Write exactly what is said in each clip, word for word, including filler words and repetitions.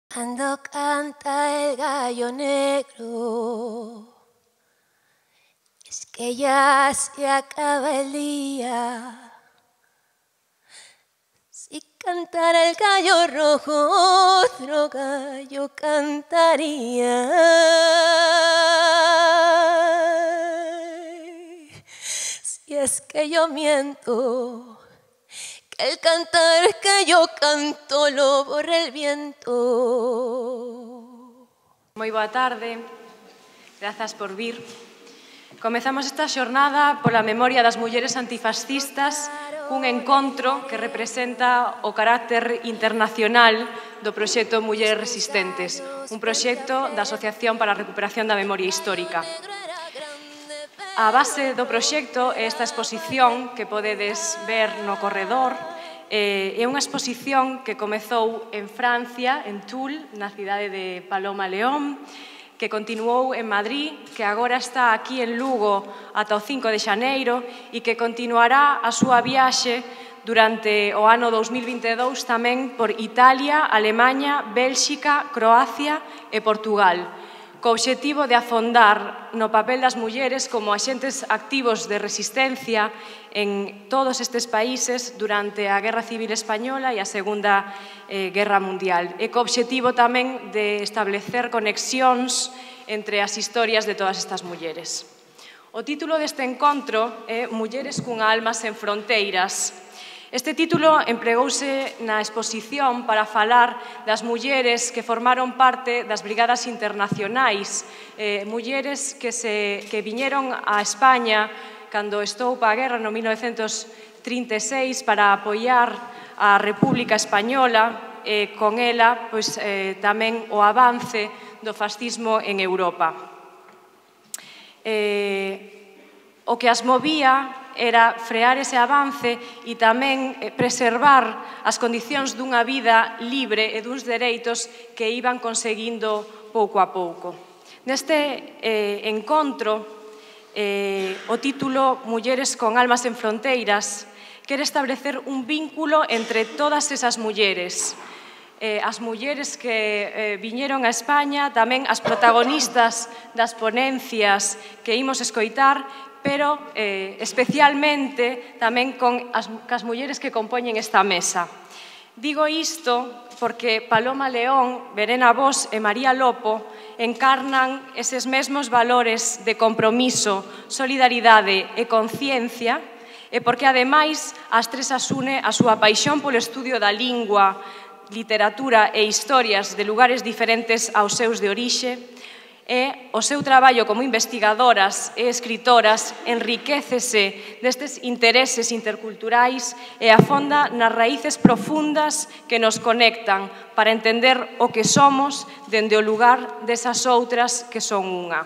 Cuando canta el gallo negro, es que ya se acaba el día. Si cantara el gallo rojo, otro gallo cantaría. Si es que yo miento, el cantar que yo canto lo borra el viento. Moi boa tarde, grazas por vir. Comezamos esta xornada pola memoria das mulleres antifascistas cun encontro que representa o carácter internacional do proxecto Mulleres Resistentes, un proxecto da Asociación para a Recuperación da Memoria Histórica. A base do proxecto é esta exposición que podedes ver no corredor. É unha exposición que comezou en Francia, en Toul, na cidade de Paloma León, que continuou en Madrid, que agora está aquí en Lugo ata o cinco de xaneiro e que continuará a súa viaxe durante o ano dous mil vinte e dous tamén por Italia, Alemaña, Bélxica, Croacia e Portugal, co obxectivo de afondar no papel das mulleres como axentes activos de resistencia en todos estes países durante a Guerra Civil Española e a Segunda eh, Guerra Mundial, e co obxectivo tamén de establecer conexións entre as historias de todas estas mulleres. O título deste encontro é Mulleres cunha alma sen fronteiras. Este título empregouse na exposición para falar das mulleres que formaron parte das brigadas internacionais, eh, mulleres que, se, que viñeron a España cando estoupa a guerra no mil novecentos trinta e seis para apoiar a República Española e con ela pois, eh, tamén o avance do fascismo en Europa. Eh, o que as movía era frear ese avance e tamén preservar as condicións dunha vida libre e duns dereitos que iban conseguindo pouco a pouco. Neste eh, encontro, eh, o título Mulleres con almas en fronteiras quere establecer un vínculo entre todas esas mulleres, eh, as mulleres que eh, viñeron a España, tamén as protagonistas das ponencias que imos escoitar, pero eh, especialmente tamén con as, as mulleres que compoñen esta mesa. Digo isto porque Paloma León, Verena Vos e María Lopo encarnan eses mesmos valores de compromiso, solidaridade e conciencia, e porque, ademais, as tres as une a súa paixón polo estudio da lingua, literatura e historias de lugares diferentes aos seus de orixe, e o seu traballo como investigadoras e escritoras enriquécese destes intereses interculturais e afonda nas raíces profundas que nos conectan para entender o que somos dende o lugar desas outras que son unha.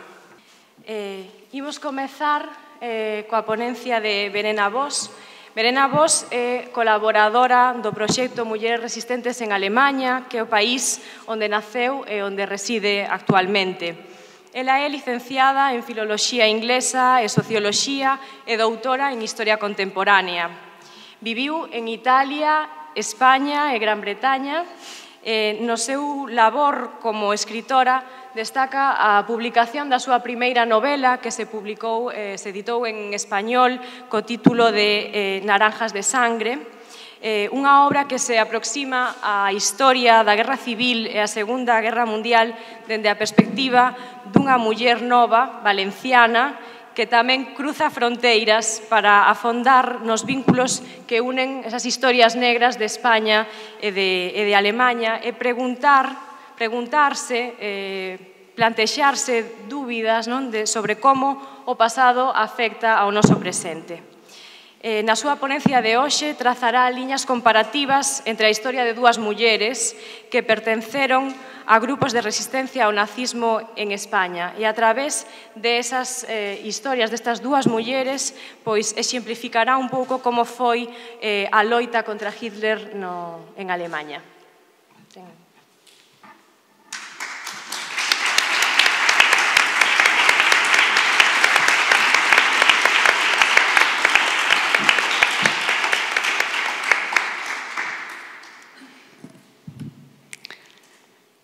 Eh, imos comezar eh, coa ponencia de Verena Vos. Verena Vos é colaboradora do proxecto Mulleres Resistentes en Alemaña, que é o país onde naceu e onde reside actualmente. Ela é licenciada en Filoloxía Inglesa e Socioloxía e doutora en Historia Contemporánea. Viviu en Italia, España e Gran Bretaña. Eh, no seu labor como escritora destaca a publicación da súa primeira novela que se publicou, eh, se editou en español co título de eh, Naranjas de Sangre, eh, unha obra que se aproxima á historia da Guerra Civil e a Segunda Guerra Mundial dende a perspectiva dunha muller nova, valenciana, que tamén cruza fronteiras para afondar nos vínculos que unen esas historias negras de España e de, e de Alemaña e preguntar, preguntarse, eh, plantexarse dúbidas non, de, sobre como o pasado afecta ao noso presente. Eh, na súa ponencia de hoxe trazará liñas comparativas entre a historia de dúas mulleres que pertenceron a grupos de resistencia ao nazismo en España e a través de esas eh, historias destas dúas mulleres pois exemplificará un pouco como foi eh, a loita contra Hitler no, en Alemaña. Ten.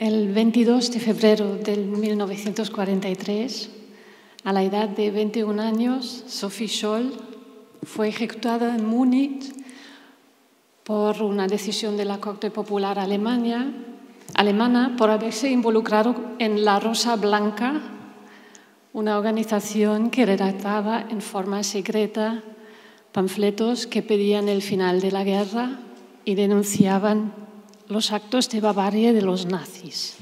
El veintidós de febrero de mil novecientos cuarenta y tres, a la edad de veintiún años, Sophie Scholl fue ejecutada en Múnich por una decisión de la Corte Popular Alemania, alemana por haberse involucrado en la Rosa Blanca, una organización que redactaba en forma secreta panfletos que pedían el final de la guerra y denunciaban los actos de barbarie de los nazis.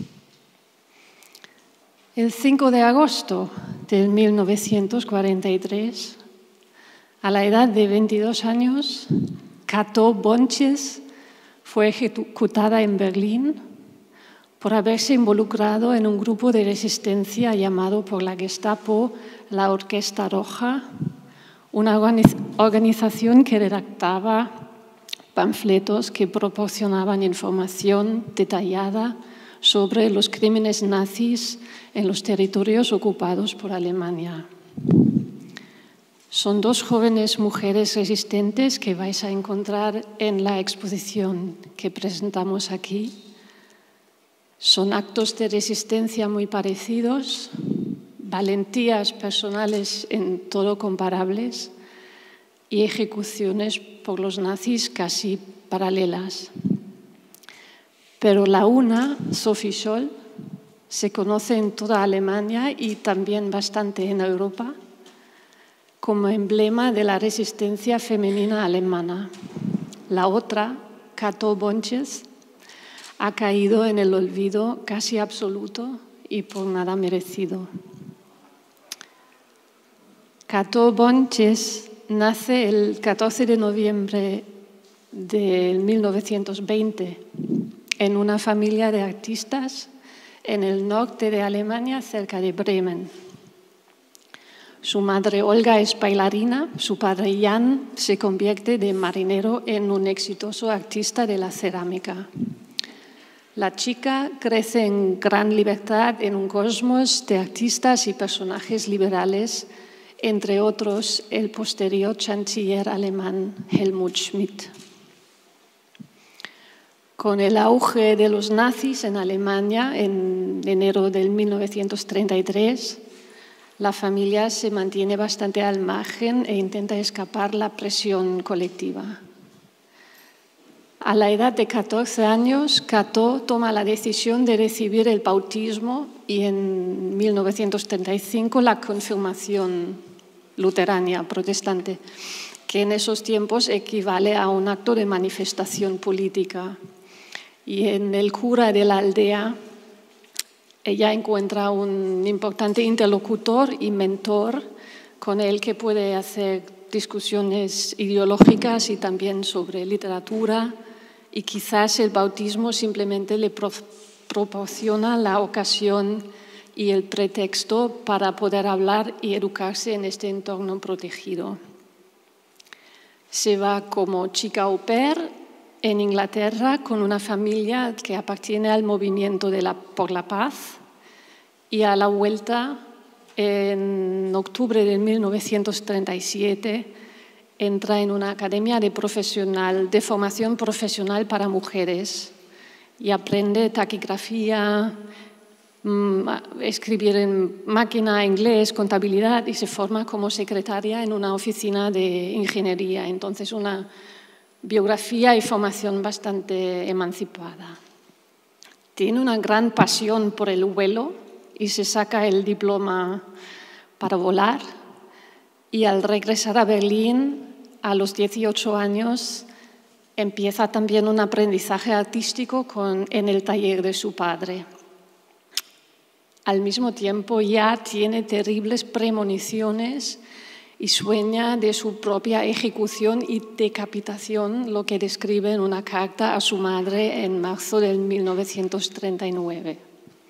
El cinco de agosto de mil novecientos cuarenta y tres, a la edad de veintidós años, Cato Bonches fue ejecutada en Berlín por haberse involucrado en un grupo de resistencia llamado por la Gestapo la Orquesta Roja, una organización que redactaba panfletos que proporcionaban información detallada sobre los crímenes nazis en los territorios ocupados por Alemania. Son dos jóvenes mujeres resistentes que vais a encontrar en la exposición que presentamos aquí. Son actos de resistencia muy parecidos, valentías personales en todo comparables y ejecuciones por los nazis casi paralelas. Pero la una, Sophie Scholl, se conoce en toda Alemania y también bastante en Europa como emblema de la resistencia femenina alemana. La otra, Cato Bonches, ha caído en el olvido casi absoluto y por nada merecido. Cato Bonches nace el catorce de noviembre de mil novecientos veinte en una familia de artistas en el norte de Alemania, cerca de Bremen. Su madre Olga es bailarina, su padre Jan se convierte de marinero en un exitoso artista de la cerámica. La chica crece en gran libertad en un cosmos de artistas y personajes liberales, entre otros el posterior canciller alemán Helmut Schmidt. Con el auge de los nazis en Alemania en enero de mil novecientos treinta y tres, la familia se mantiene bastante al margen e intenta escapar la presión colectiva. A la edad de catorce años, Cato toma la decisión de recibir el bautismo y en mil novecientos treinta y cinco la confirmación luterana protestante, que en esos tiempos equivale a un acto de manifestación política. Y en el cura de la aldea, ella encuentra un importante interlocutor y mentor con el que puede hacer discusiones ideológicas y también sobre literatura, y quizás el bautismo simplemente le pro proporciona la ocasión y el pretexto para poder hablar y educarse en este entorno protegido. Se va como chica au pair en Inglaterra con una familia que appartiene al movimiento de la, por la paz, y a la vuelta, en octubre de mil novecientos treinta y siete, entra en una academia de, profesional, de formación profesional para mujeres y aprende taquigrafía, escribir en máquina, inglés, contabilidad, y se forma como secretaria en una oficina de ingeniería. Entonces, una biografía y formación bastante emancipada. Tiene una gran pasión por el vuelo y se saca el diploma para volar. Y al regresar a Berlín, a los dieciocho años, empieza también un aprendizaje artístico con, en el taller de su padre. Al mismo tiempo ya tiene terribles premoniciones y sueña de su propia ejecución y decapitación, lo que describe en una carta a su madre en marzo de mil novecientos treinta y nueve.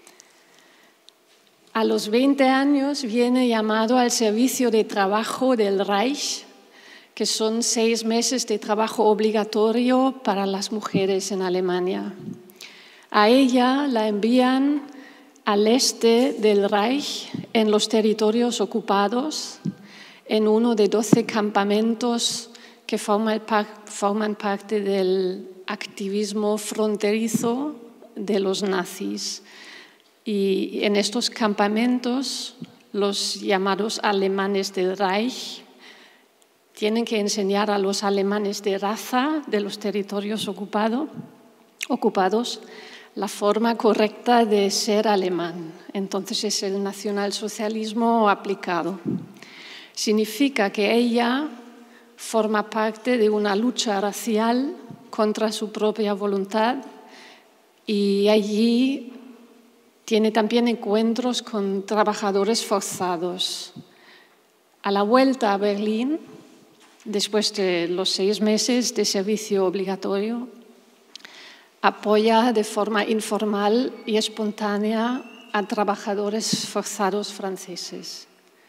A los veinte años viene llamado al servicio de trabajo del Reich, que son seis meses de trabajo obligatorio para las mujeres en Alemania. A ella la envían al este del Reich, en los territorios ocupados, en uno de doce campamentos que forman parte del activismo fronterizo de los nazis. Y en estos campamentos, los llamados alemanes del Reich tienen que enseñar a los alemanes de raza de los territorios ocupado, ocupados la forma correcta de ser alemán. Entonces es el nacionalsocialismo aplicado. Significa que ella forma parte de una lucha racial contra su propia voluntad y allí tiene también encuentros con trabajadores forzados. A la vuelta a Berlín, después de los seis meses de servicio obligatorio, apoya de forma informal y espontánea a trabajadores forzados franceses.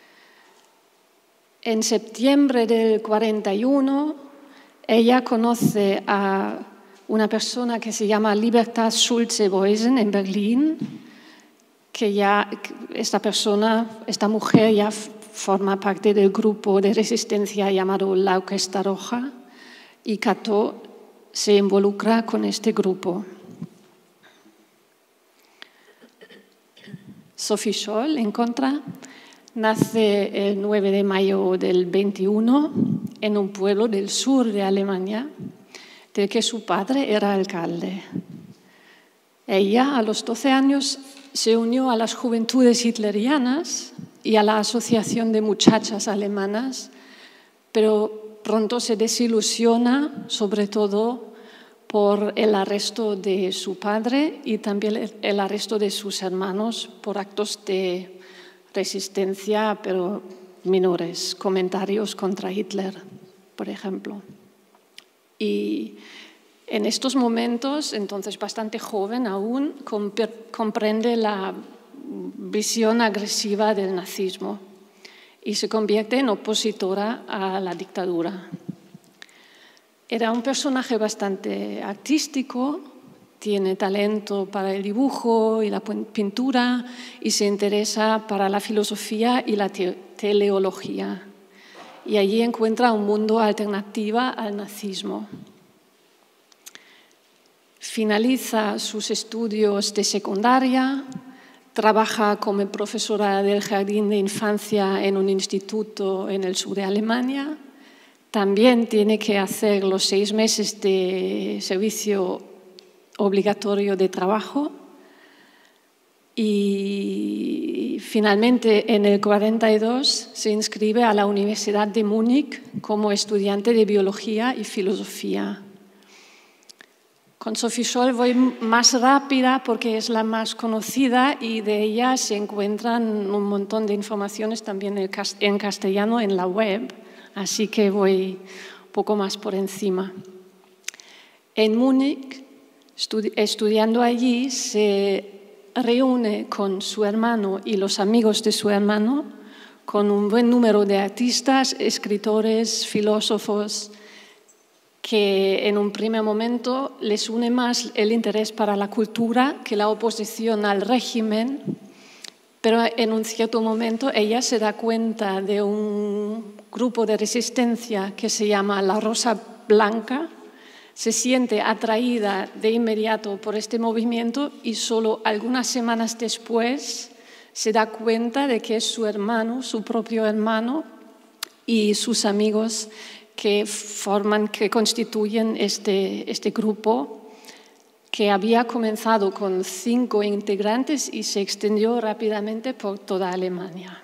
En septiembre del cuarenta y uno, ella conoce a una persona que se llama Libertas Schulze-Boysen en Berlín, que ya esta persona, esta mujer ya forma parte del grupo de resistencia llamado La Orquesta Roja, y Cateau se involucra con este grupo. Sophie Scholl, en contra, nace el nueve de mayo del veintiuno en un pueblo del sur de Alemania, del que su padre era alcalde. Ella, a los doce años, se unió a las Juventudes Hitlerianas y a la Asociación de Muchachas Alemanas, pero pronto se desilusiona, sobre todo por el arresto de su padre y también el arresto de sus hermanos por actos de resistencia, pero menores, comentarios contra Hitler, por ejemplo. Y en estos momentos, entonces bastante joven aún, comprende la visión agresiva del nazismo y se convierte en opositora a la dictadura. Era un personaje bastante artístico, tiene talento para el dibujo y la pintura y se interesa para la filosofía y la te teleología. Y allí encuentra un mundo alternativo al nazismo. Finaliza sus estudios de secundaria, trabaja como profesora del jardín de infancia en un instituto en el sur de Alemania. También tiene que hacer los seis meses de servicio obligatorio de trabajo. Y finalmente, en el cuarenta y dos, se inscribe a la Universidad de Múnich como estudiante de biología y filosofía. Con Sophie Scholl voy más rápida porque es la más conocida y de ella se encuentran un montón de informaciones también en castellano en la web, así que voy un poco más por encima. En Múnich, estudi- estudiando allí, se reúne con su hermano y los amigos de su hermano, con un buen número de artistas, escritores, filósofos, que en un primer momento les une más el interés para la cultura que la oposición al régimen, pero en un cierto momento ella se da cuenta de un grupo de resistencia que se llama La Rosa Blanca, se siente atraída de inmediato por este movimiento y solo algunas semanas después se da cuenta de que es su hermano, su propio hermano y sus amigos que forman, que constituyen este, este grupo que había comenzado con cinco integrantes y se extendió rápidamente por toda Alemania.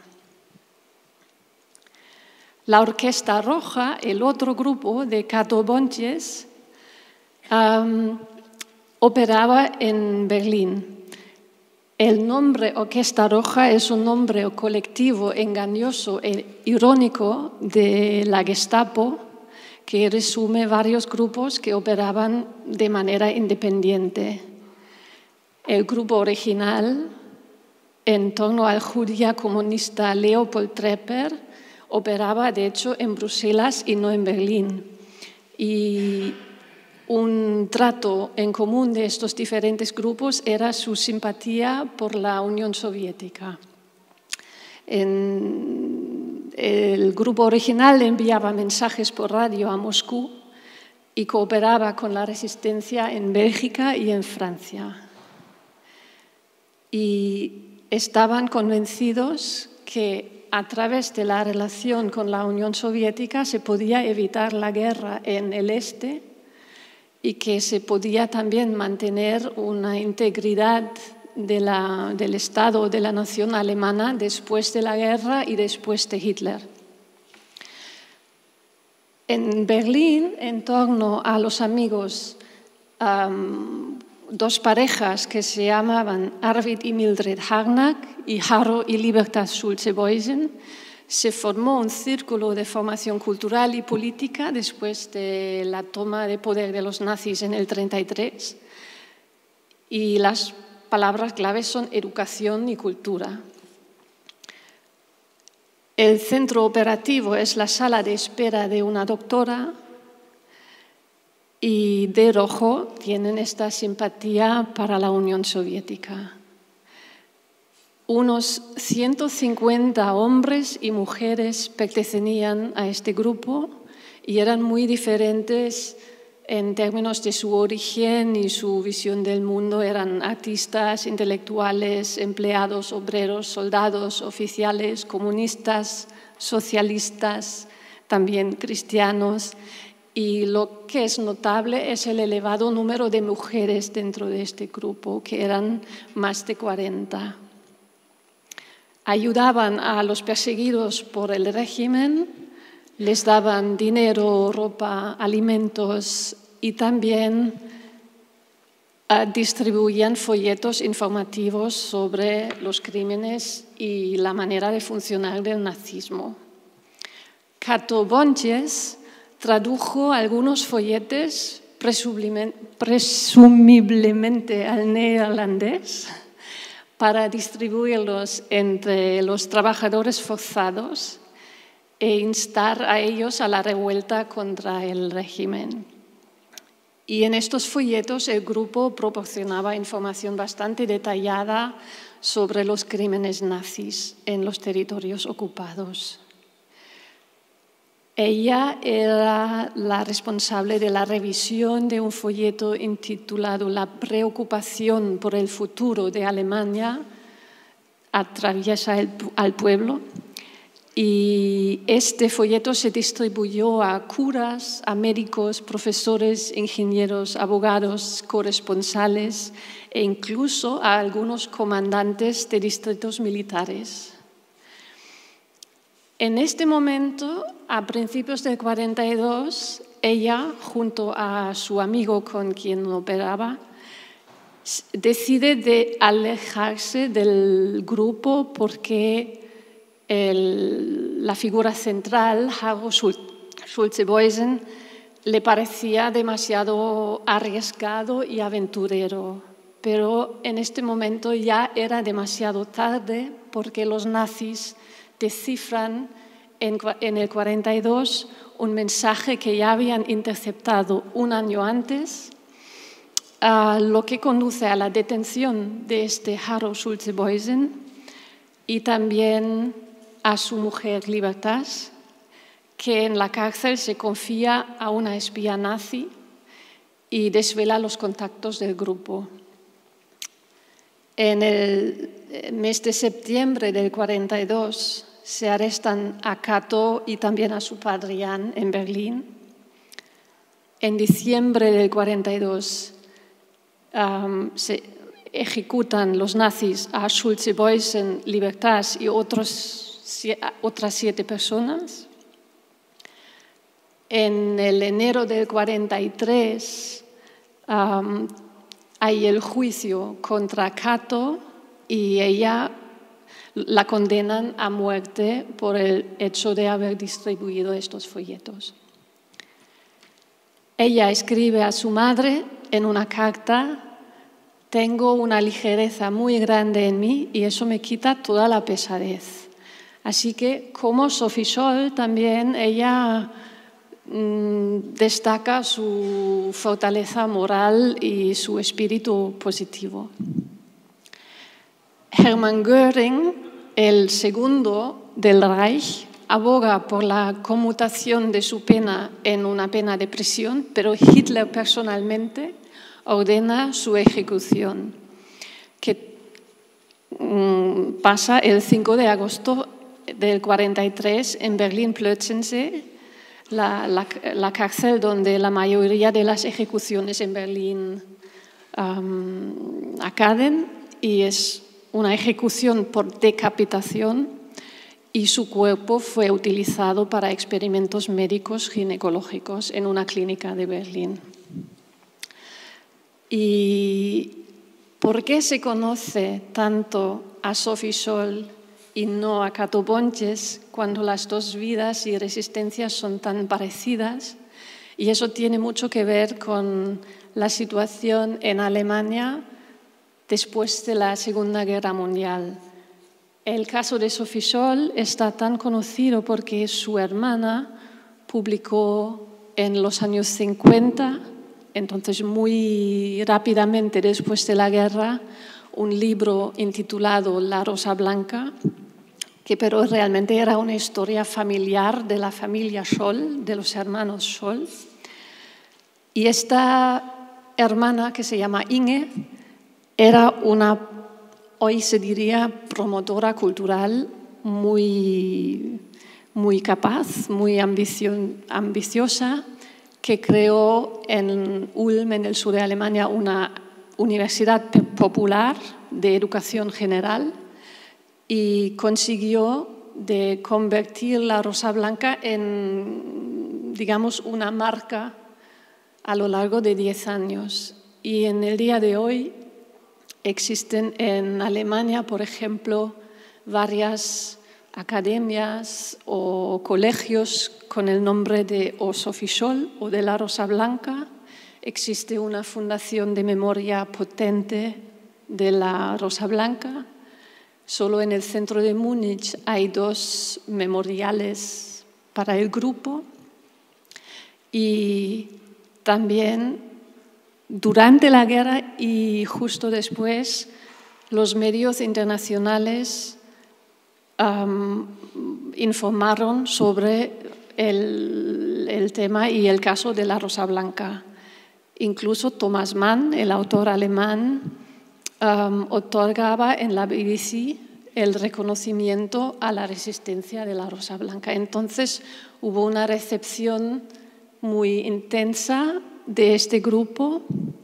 La Orquesta Roja, el otro grupo de Cato Bonches, um, operaba en Berlín. El nombre Orquesta Roja es un nombre colectivo engañoso e irónico de la Gestapo que resume varios grupos que operaban de manera independiente. El grupo original, en torno al judía comunista Leopold Trepper, operaba de hecho en Bruselas y no en Berlín. Y un trato en común de estos diferentes grupos era su simpatía por la Unión Soviética. En el grupo original enviaba mensajes por radio a Moscú y cooperaba con la resistencia en Bélgica y en Francia. y estaban convencidos que a través de la relación con la Unión Soviética se podía evitar la guerra en el este y que se podía también mantener una integridad de la, del Estado, de la nación alemana después de la guerra y después de Hitler. En Berlín, en torno a los amigos, um, dos parejas que se llamaban Arvid y Mildred Harnack y Harro y Libertas Schulze-Boysen, se formó un círculo de formación cultural y política después de la toma de poder de los nazis en el treinta y tres. Y las palabras claves son educación y cultura. El centro operativo es la sala de espera de una doctora y de rojo tienen esta simpatía para la Unión Soviética. Unos ciento cincuenta hombres y mujeres pertenecían a este grupo y eran muy diferentes en términos de su origen y su visión del mundo. Eran artistas, intelectuales, empleados, obreros, soldados, oficiales, comunistas, socialistas, también cristianos. Y lo que es notable es el elevado número de mujeres dentro de este grupo, que eran más de cuarenta. Ayudaban a los perseguidos por el régimen, les daban dinero, ropa, alimentos y también uh, distribuían folletos informativos sobre los crímenes y la manera de funcionar del nazismo. Cato Bonches tradujo algunos folletos presumiblemente al neerlandés para distribuirlos entre los trabajadores forzados e instar a ellos a la revuelta contra el régimen. Y en estos folletos el grupo proporcionaba información bastante detallada sobre los crímenes nazis en los territorios ocupados. Ella era la responsable de la revisión de un folleto intitulado La preocupación por el futuro de Alemania atraviesa el, al pueblo. Y este folleto se distribuyó a curas, a médicos, profesores, ingenieros, abogados, corresponsales e incluso a algunos comandantes de distritos militares. En este momento, a principios del cuarenta y dos, ella, junto a su amigo con quien operaba, decide de alejarse del grupo porque el, la figura central, Harro Schulze-Boysen, le parecía demasiado arriesgado y aventurero. Pero en este momento ya era demasiado tarde porque los nazis descifran en, en el cuarenta y dos un mensaje que ya habían interceptado un año antes, uh, lo que conduce a la detención de este Harro Schulze-Boysen y también a su mujer Libertas, que en la cárcel se confía a una espía nazi y desvela los contactos del grupo. En el mes de septiembre del cuarenta y dos se arrestan a Cato y también a su padre Jan en Berlín. En diciembre del cuarenta y dos um, se ejecutan los nazis a Schulze-Boysen, Libertas y otros, otras siete personas. En el enero del cuarenta y tres um, hay el juicio contra Cato y ella la condenan a muerte por el hecho de haber distribuido estos folletos. Ella escribe a su madre en una carta: tengo una ligereza muy grande en mí y eso me quita toda la pesadez. Así que, como Sophie Scholl, también ella destaca su fortaleza moral y su espíritu positivo. Hermann Göring, el segundo del Reich, aboga por la conmutación de su pena en una pena de prisión, pero Hitler personalmente ordena su ejecución, que mmm, pasa el cinco de agosto del cuarenta y tres en Berlín-Plötzensee, la, la, la cárcel donde la mayoría de las ejecuciones en Berlín um, acaden, y es una ejecución por decapitación, y su cuerpo fue utilizado para experimentos médicos ginecológicos en una clínica de Berlín. ¿Y por qué se conoce tanto a Sophie Scholl y no a Cato Bonches cuando las dos vidas y resistencias son tan parecidas? Y eso tiene mucho que ver con la situación en Alemania después de la Segunda Guerra Mundial. El caso de Sophie Scholl está tan conocido porque su hermana publicó en los años cincuenta, entonces muy rápidamente después de la guerra, un libro intitulado La Rosa Blanca, que pero realmente era una historia familiar de la familia Scholl, de los hermanos Scholl. Y esta hermana, que se llama Inge, era una, hoy se diría, promotora cultural muy, muy capaz, muy ambicion, ambiciosa, que creó en Ulm, en el sur de Alemania, una universidad popular de educación general, y consiguió de convertir la Rosa Blanca en, digamos, una marca a lo largo de diez años. Y en el día de hoy existen en Alemania, por ejemplo, varias academias o colegios con el nombre de o Sophie Scholl o de la Rosa Blanca. Existe una fundación de memoria potente de la Rosa Blanca. Solo en el centro de Múnich hay dos memoriales para el grupo. Y también durante la guerra y justo después, los medios internacionales um, informaron sobre el, el tema y el caso de la Rosa Blanca. Incluso Thomas Mann, el autor alemán, um, otorgaba en la B B C el reconocimiento a la resistencia de la Rosa Blanca. Entonces hubo una recepción muy intensa de este grupo,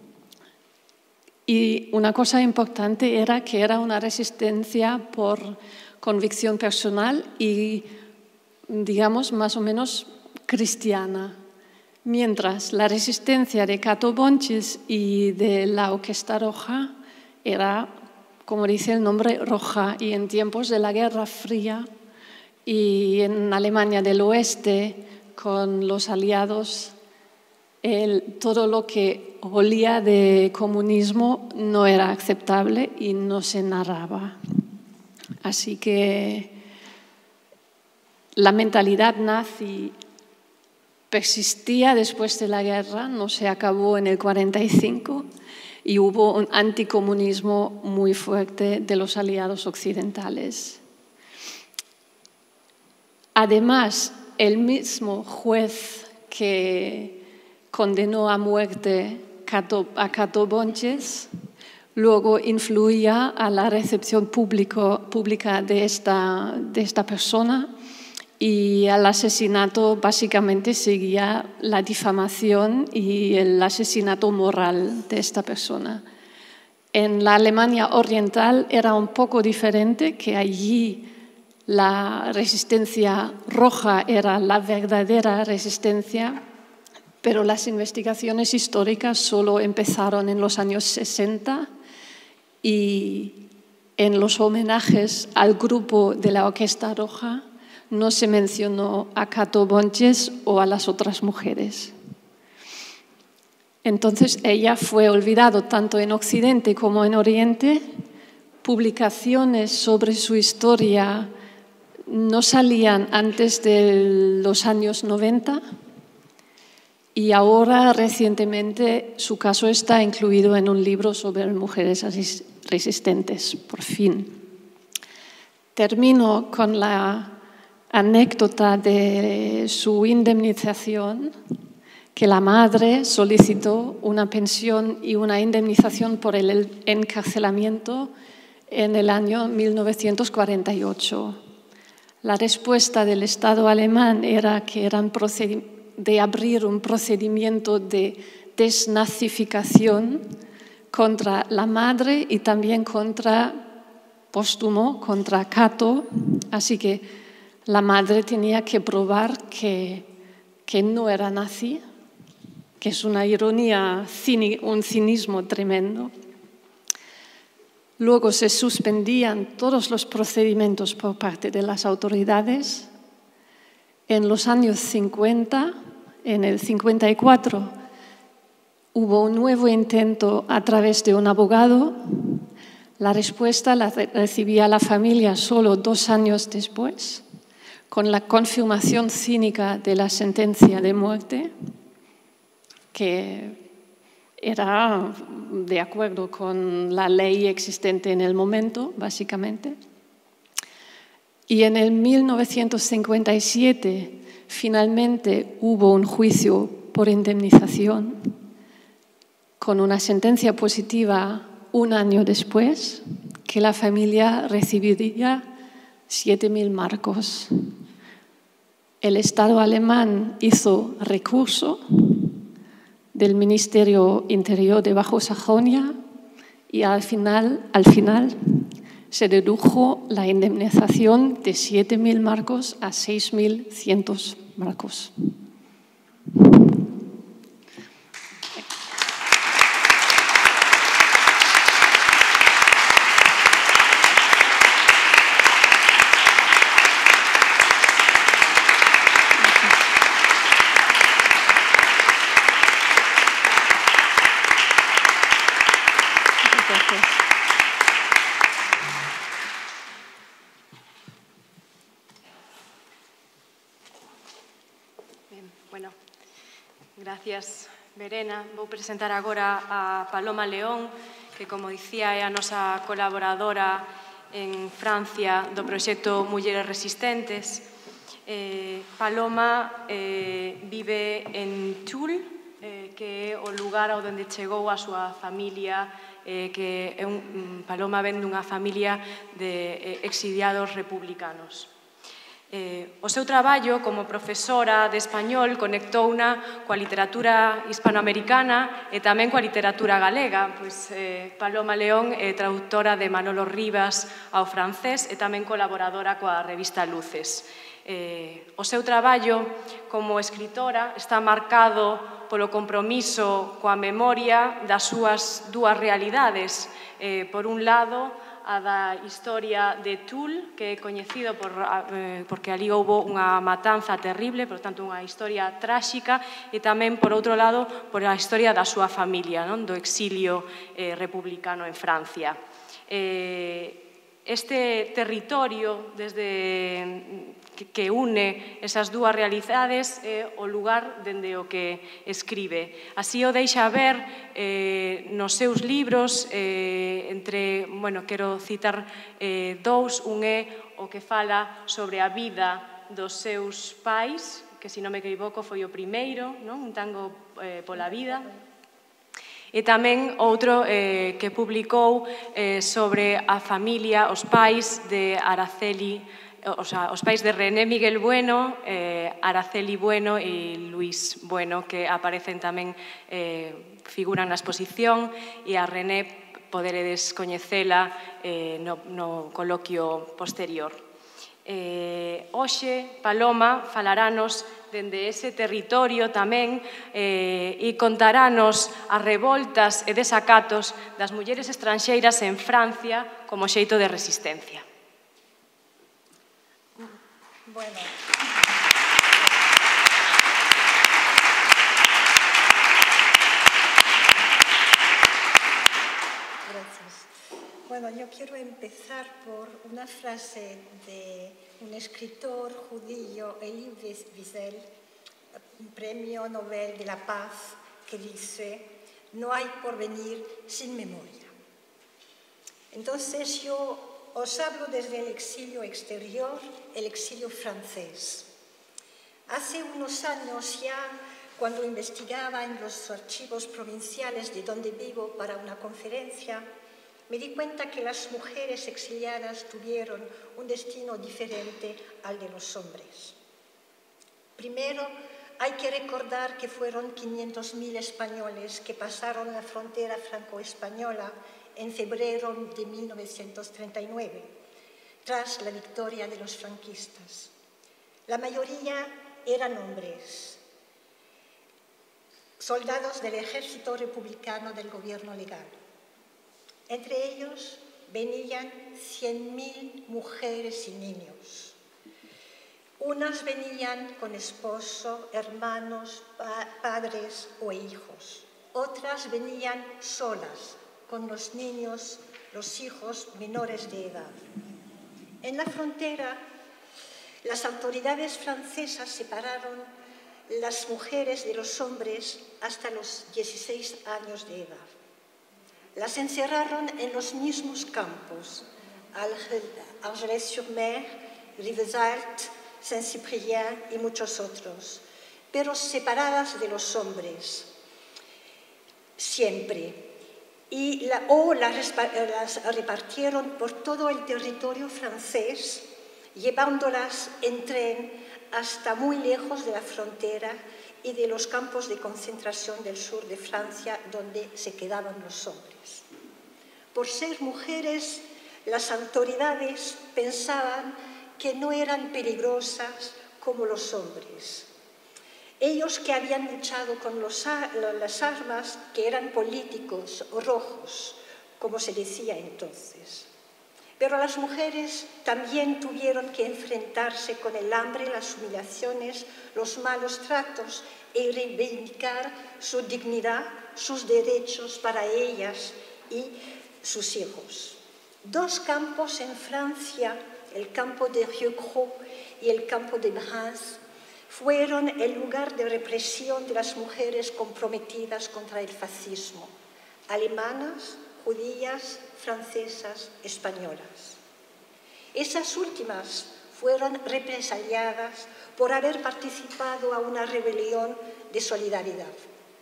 y una cosa importante era que era una resistencia por convicción personal y, digamos, más o menos cristiana. Mientras la resistencia de Cato Bonches y de la Orquesta Roja era, como dice el nombre, roja, y en tiempos de la Guerra Fría y en Alemania del Oeste con los aliados, el, todo lo que olía de comunismo no era aceptable y no se narraba. Así que la mentalidad nazi persistía después de la guerra, no se acabó en el cuarenta y cinco, y hubo un anticomunismo muy fuerte de los aliados occidentales. Además, el mismo juez que condenó a muerte a Cato Bonches luego influía a la recepción público, pública de esta, de esta persona, y al asesinato básicamente seguía la difamación y el asesinato moral de esta persona. En la Alemania oriental era un poco diferente, que allí la resistencia roja era la verdadera resistencia, pero las investigaciones históricas solo empezaron en los años sesenta, y en los homenajes al grupo de la Orquesta Roja no se mencionó a Cato Bonches o a las otras mujeres. Entonces ella fue olvidada tanto en Occidente como en Oriente. Publicaciones sobre su historia no salían antes de los años noventa, y ahora recientemente su caso está incluido en un libro sobre mujeres resistentes, por fin. Termino con la anécdota de su indemnización, que la madre solicitó una pensión y una indemnización por el encarcelamiento en el año mil novecientos cuarenta y ocho. La respuesta del Estado alemán era que eran de abrir un procedimiento de desnazificación contra la madre y también contra póstumo, contra Cato. Así que la madre tenía que probar que, que no era nazi, que es una ironía, un cinismo tremendo. Luego se suspendían todos los procedimientos por parte de las autoridades. En los años cincuenta, en el cincuenta y cuatro, hubo un nuevo intento a través de un abogado. La respuesta la recibía la familia solo dos años después, con la confirmación cínica de la sentencia de muerte, que era de acuerdo con la ley existente en el momento, básicamente. Y en el mil novecientos cincuenta y siete finalmente hubo un juicio por indemnización con una sentencia positiva un año después, que la familia recibiría siete mil marcos. El Estado alemán hizo recurso del Ministerio Interior de Baja Sajonia y al final, al final se redujo la indemnización de siete mil marcos a seis mil cien marcos. Bueno, gracias, Verena. Vou presentar agora a Paloma León, que, como dicía, é a nosa colaboradora en Francia do proxecto Mulleres Resistentes. Eh, Paloma eh, vive en Toul, eh, que é o lugar onde chegou a súa familia, eh, que é un, Paloma ven dunha familia de eh, exiliados republicanos. Eh, o seu traballo como profesora de español conectouna coa literatura hispanoamericana e tamén coa literatura galega, pois eh, Paloma León é traductora de Manolo Rivas ao francés e tamén colaboradora coa revista Luces. Eh, o seu traballo como escritora está marcado polo compromiso coa memoria das súas dúas realidades. Eh, por un lado, a da historia de Toul, que é coñecido por, eh, porque ali houve unha matanza terrible, por tanto unha historia tráxica, e tamén, por outro lado, por a historia da súa familia, non? Do exilio eh, republicano en Francia. Eh, este territorio desde que, que une esas dúas realidades é o lugar dende o que escribe. Así o deixa ver eh, nos seus libros, eh, entre, bueno, quero citar eh, dous, un é o que fala sobre a vida dos seus pais, que, se non me equivoco, foi o primeiro, non? Un tango eh, pola vida. E tamén outro eh, que publicou eh, sobre a familia, os pais de Araceli, o sea, os pais de René Miguel Bueno, eh, Araceli Bueno e Luis Bueno, que aparecen tamén, eh, figuran na exposición, e a René poderedes coñecela eh, no, no coloquio posterior. Eh, hoxe, Paloma falarános dende ese territorio tamén eh, e contarános as revoltas e desacatos das mulleres estranxeiras en Francia como xeito de resistencia. Bueno. Gracias. Bueno, yo quiero empezar por una frase de un escritor judío, Elie Wiesel, Premio Nobel de la Paz, que dice: no hay porvenir sin memoria. Entonces yo os hablo desde el exilio exterior, el exilio francés. Hace unos años ya, cuando investigaba en los archivos provinciales de donde vivo para una conferencia, me di cuenta que las mujeres exiliadas tuvieron un destino diferente al de los hombres. Primero, hay que recordar que fueron quinientos mil españoles que pasaron la frontera franco-española en febrero de mil novecientos treinta y nueve, tras la victoria de los franquistas. La mayoría eran hombres, soldados del ejército republicano del gobierno legal. Entre ellos venían cien mil mujeres y niños. Unas venían con esposo, hermanos, pa padres o hijos. Otras venían solas, con los niños, los hijos menores de edad. En la frontera, las autoridades francesas separaron las mujeres de los hombres hasta los dieciséis años de edad. Las encerraron en los mismos campos, Argelès-sur-Mer, Rivesaltes, Saint-Cyprien y muchos otros, pero separadas de los hombres, siempre. Y la, o las, las repartieron por todo el territorio francés, llevándolas en tren hasta muy lejos de la frontera y de los campos de concentración del sur de Francia, donde se quedaban los hombres. Por ser mujeres, las autoridades pensaban que no eran peligrosas como los hombres. Ellos que habían luchado con los, las armas, que eran políticos o rojos, como se decía entonces. Pero las mujeres también tuvieron que enfrentarse con el hambre, las humillaciones, los malos tratos y reivindicar su dignidad, sus derechos para ellas y sus hijos. Dos campos en Francia, el campo de Rieucros y el campo de Reims, fueron el lugar de represión de las mujeres comprometidas contra el fascismo, alemanas, judías, francesas, españolas. Esas últimas fueron represaliadas por haber participado a una rebelión de solidaridad.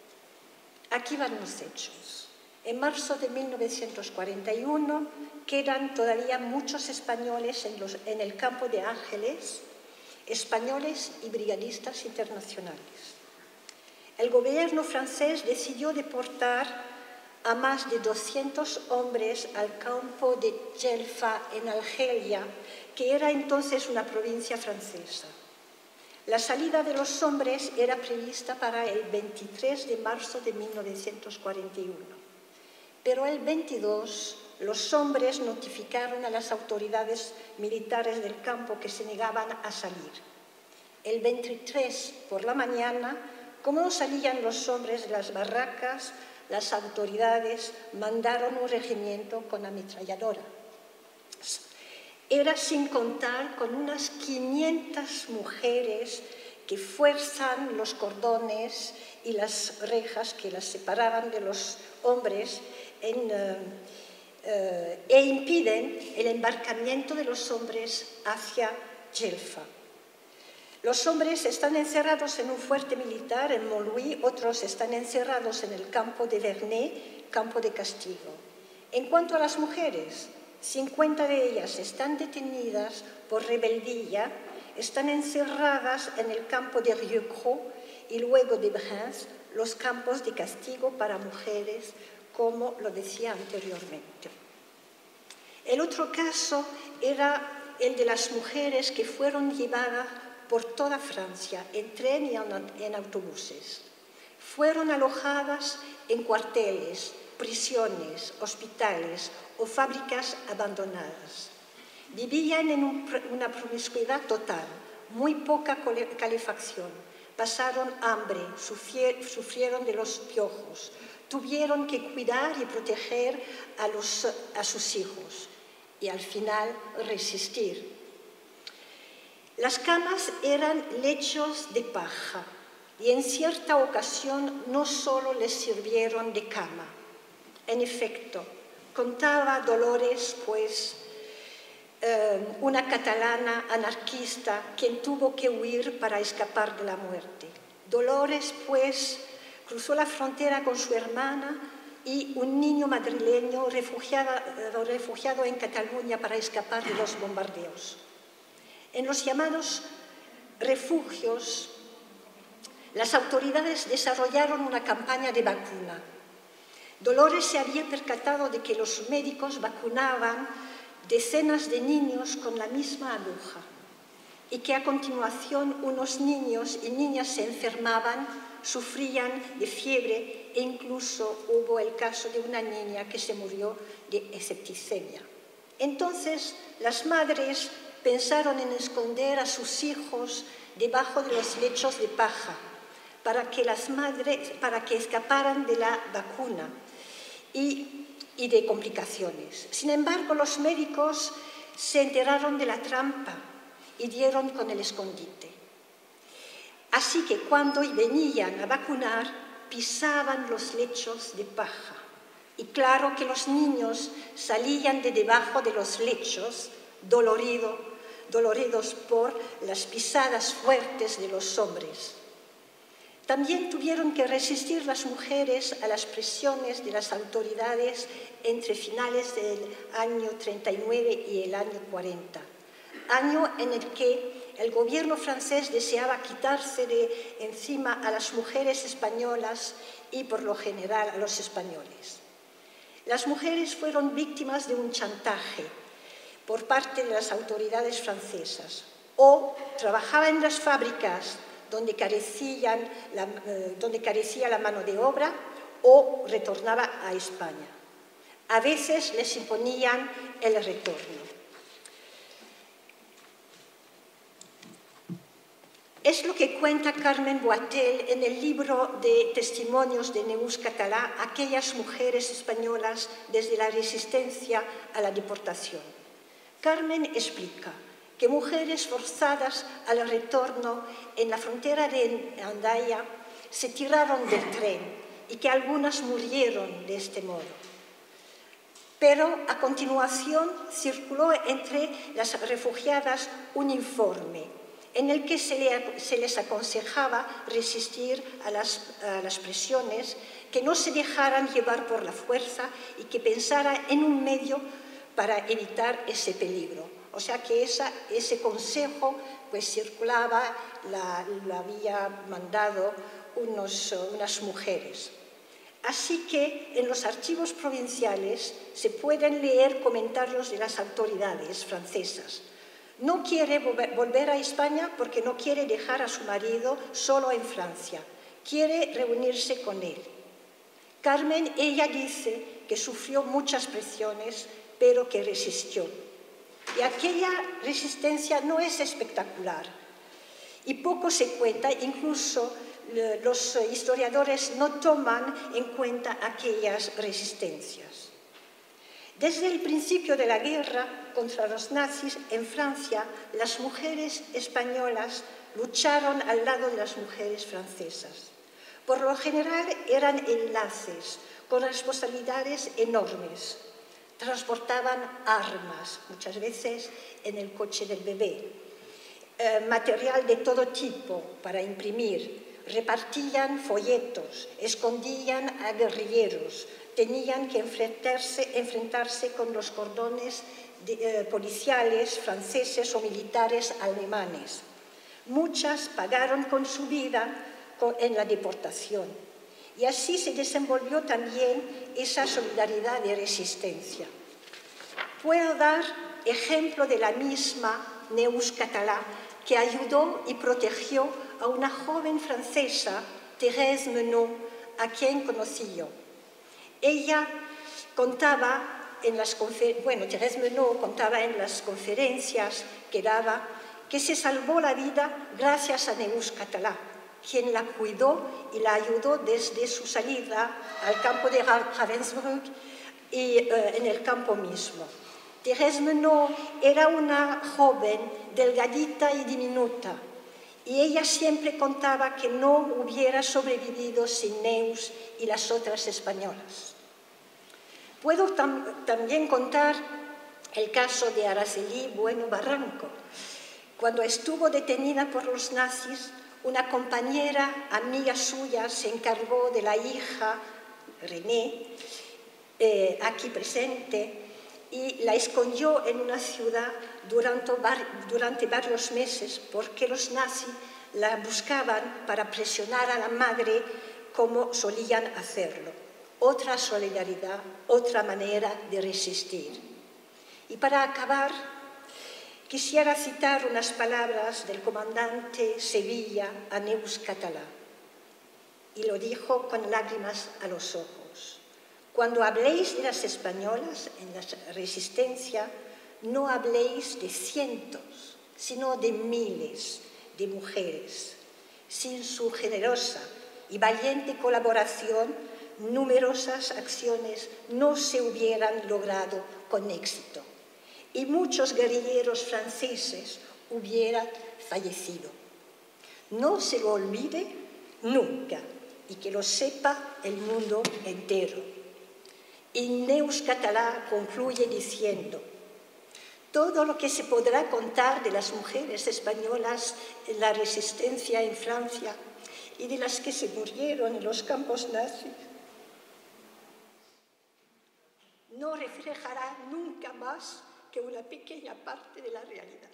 Aquí van los hechos. En marzo de mil novecientos cuarenta y uno quedan todavía muchos españoles en, los, en el campo de Ángeles, españoles y brigadistas internacionales. El gobierno francés decidió deportar a más de doscientos hombres al campo de Djelfa en Argelia, que era entonces una provincia francesa. La salida de los hombres era prevista para el veintitrés de marzo de mil novecientos cuarenta y uno, pero el veintidós los hombres notificaron a las autoridades militares del campo que se negaban a salir. El veintitrés por la mañana, como no salían los hombres de las barracas, las autoridades mandaron un regimiento con ametralladora. Era sin contar con unas quinientas mujeres que fuerzan los cordones y las rejas que las separaban de los hombres en, uh, uh, e impiden el embarcamiento de los hombres hacia Djelfa. Los hombres están encerrados en un fuerte militar en Montlouis, otros están encerrados en el campo de Vernet, campo de castigo. En cuanto a las mujeres, cincuenta de ellas están detenidas por rebeldía, están encerradas en el campo de Rieucros y luego de Reims, los campos de castigo para mujeres, como lo decía anteriormente. El otro caso era el de las mujeres que fueron llevadas por toda Francia, en tren y en autobuses. Fueron alojadas en cuarteles, prisiones, hospitales o fábricas abandonadas. Vivían en un, una promiscuidad total, muy poca calefacción, pasaron hambre, sufrieron de los piojos, tuvieron que cuidar y proteger a, los, a sus hijos y al final resistir. Las camas eran lechos de paja y en cierta ocasión no solo les sirvieron de cama. En efecto, contaba Dolores, pues, eh, una catalana anarquista quien tuvo que huir para escapar de la muerte. Dolores, pues, cruzó la frontera con su hermana y un niño madrileño refugiado, refugiado en Cataluña para escapar de los bombardeos. En los llamados refugios, las autoridades desarrollaron una campaña de vacuna. Dolores se había percatado de que los médicos vacunaban decenas de niños con la misma aguja y que a continuación unos niños y niñas se enfermaban, sufrían de fiebre e incluso hubo el caso de una niña que se murió de septicemia. Entonces, las madres pensaron en esconder a sus hijos debajo de los lechos de paja para que las madres, para que escaparan de la vacuna y, y de complicaciones. Sin embargo, los médicos se enteraron de la trampa y dieron con el escondite. Así que cuando venían a vacunar, pisaban los lechos de paja. Y claro que los niños salían de debajo de los lechos, dolorido, doloridos por las pisadas fuertes de los hombres. También tuvieron que resistir las mujeres a las presiones de las autoridades entre finales del año treinta y nueve y el año cuarenta, año en el que el gobierno francés deseaba quitarse de encima a las mujeres españolas y, por lo general, a los españoles. Las mujeres fueron víctimas de un chantaje por parte de las autoridades francesas. O trabajaban en las fábricas donde, carecían la, eh, donde carecía la mano de obra o retornaba a España. A veces les imponían el retorno. Es lo que cuenta Carmen Boitel en el libro de testimonios de Neus Català, aquellas mujeres españolas desde la resistencia a la deportación. Carmen explica que mujeres forzadas al retorno en la frontera de Hendaya se tiraron del tren y que algunas murieron de este modo. Pero a continuación circuló entre las refugiadas un informe en el que se, le, se les aconsejaba resistir a las, a las presiones, que no se dejaran llevar por la fuerza y que pensara en un medio para evitar ese peligro. O sea que esa, ese consejo pues, circulaba, la, lo había mandado unos, unas mujeres. Así que en los archivos provinciales se pueden leer comentarios de las autoridades francesas. No quiere volver a España porque no quiere dejar a su marido solo en Francia. Quiere reunirse con él. Carmen, ella dice que sufrió muchas presiones, pero que resistió. Y aquella resistencia no es espectacular. Y poco se cuenta, incluso los historiadores no toman en cuenta aquellas resistencias. Desde el principio de la guerra contra los nazis en Francia, las mujeres españolas lucharon al lado de las mujeres francesas. Por lo general eran enlaces con responsabilidades enormes. Transportaban armas, muchas veces en el coche del bebé, eh, material de todo tipo para imprimir, repartían folletos, escondían a guerrilleros, tenían que enfrentarse, enfrentarse con los cordones de, eh, policiales franceses o militares alemanes. Muchas pagaron con su vida con, en la deportación. Y así se desenvolvió también esa solidaridad de resistencia. Puedo dar ejemplo de la misma Neus Català, que ayudó y protegió a una joven francesa, Thérèse Menot, a quien conocí yo. Ella contaba en las conferencias, bueno, Thérèse Menot contaba en las conferencias que daba que se salvó la vida gracias a Neus Català, quien la cuidó y la ayudó desde su salida al campo de Ravensbrück y uh, en el campo mismo. Thérèse Menot era una joven delgadita y diminuta, y ella siempre contaba que no hubiera sobrevivido sin Neus y las otras españolas. Puedo tam también contar el caso de Araceli Bueno Barranco. Cuando estuvo detenida por los nazis, una compañera, amiga suya, se encargó de la hija René, eh, aquí presente, y la escondió en una ciudad durante, durante varios meses porque los nazis la buscaban para presionar a la madre como solían hacerlo. Otra solidaridad, otra manera de resistir. Y para acabar, quisiera citar unas palabras del comandante Sevilla a Neus Català, y lo dijo con lágrimas a los ojos. Cuando habléis de las españolas en la resistencia, no habléis de cientos, sino de miles de mujeres. Sin su generosa y valiente colaboración, numerosas acciones no se hubieran logrado con éxito y muchos guerrilleros franceses hubieran fallecido. No se lo olvide nunca y que lo sepa el mundo entero. Y Neus Català concluye diciendo: todo lo que se podrá contar de las mujeres españolas en la resistencia en Francia y de las que se murieron en los campos nazis no reflejará nunca más que una pequeña parte de la realidad.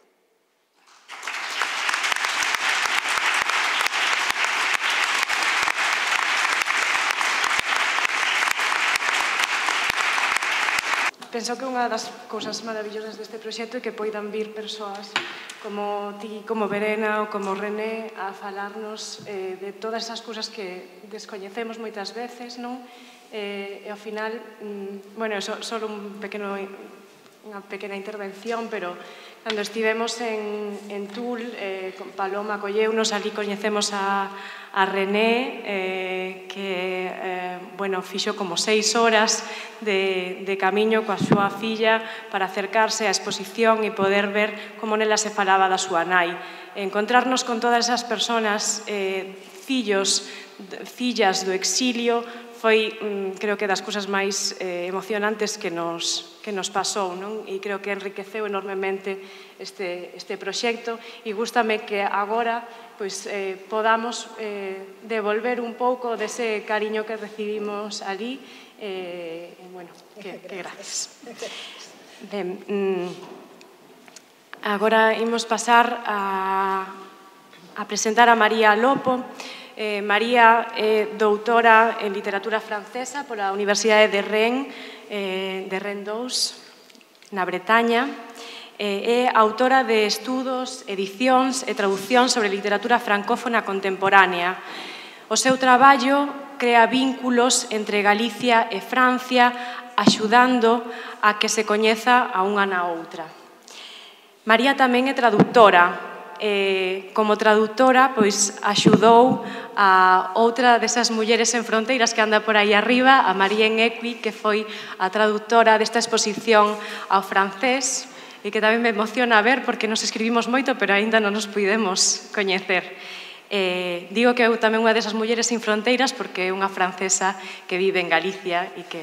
Penso que unha das cousas maravillosas deste proxecto é que poidan vir persoas como ti, como Verena ou como René a falarnos eh, de todas esas cousas que descoñecemos moitas veces, non? Eh, e ao final, mm, bueno, so, só un pequeno, unha pequena intervención, pero cando estivemos en, en Toul, eh, con Paloma colleunos, ali coñecemos a, a René, eh, que, eh, bueno, fixo como seis horas de, de camiño coa súa filla para acercarse á exposición e poder ver como nela se falaba da súa nai. Encontrarnos con todas esas personas, eh, fillos, fillas do exilio, foi, creo que, das cousas máis eh, emocionantes que nos, que nos pasou, non? E creo que enriqueceu enormemente este, este proxecto e gústame que agora pois, eh, podamos eh, devolver un pouco dese cariño que recibimos ali. Eh, e, bueno, que, que gracias. Ben, mm, agora imos pasar a, a presentar a María Lopo. Eh, María é doutora en literatura francesa pola Universidade de Rennes, eh, de Rennes dous, na Bretaña. Eh, é autora de estudos, edicións e traduccións sobre literatura francófona contemporánea. O seu traballo crea vínculos entre Galicia e Francia, axudando a que se coñeza a unha na outra. María tamén é traductora. Eh, como traductora, pois axudou a outra desas mulleres en fronteiras que anda por aí arriba, a Marién Equi, que foi a traductora desta exposición ao francés e que tamén me emociona ver porque nos escribimos moito, pero aínda non nos puidemos coñecer. Eh, digo que eu tamén unha desas mulleres sin fronteiras porque é unha francesa que vive en Galicia e que...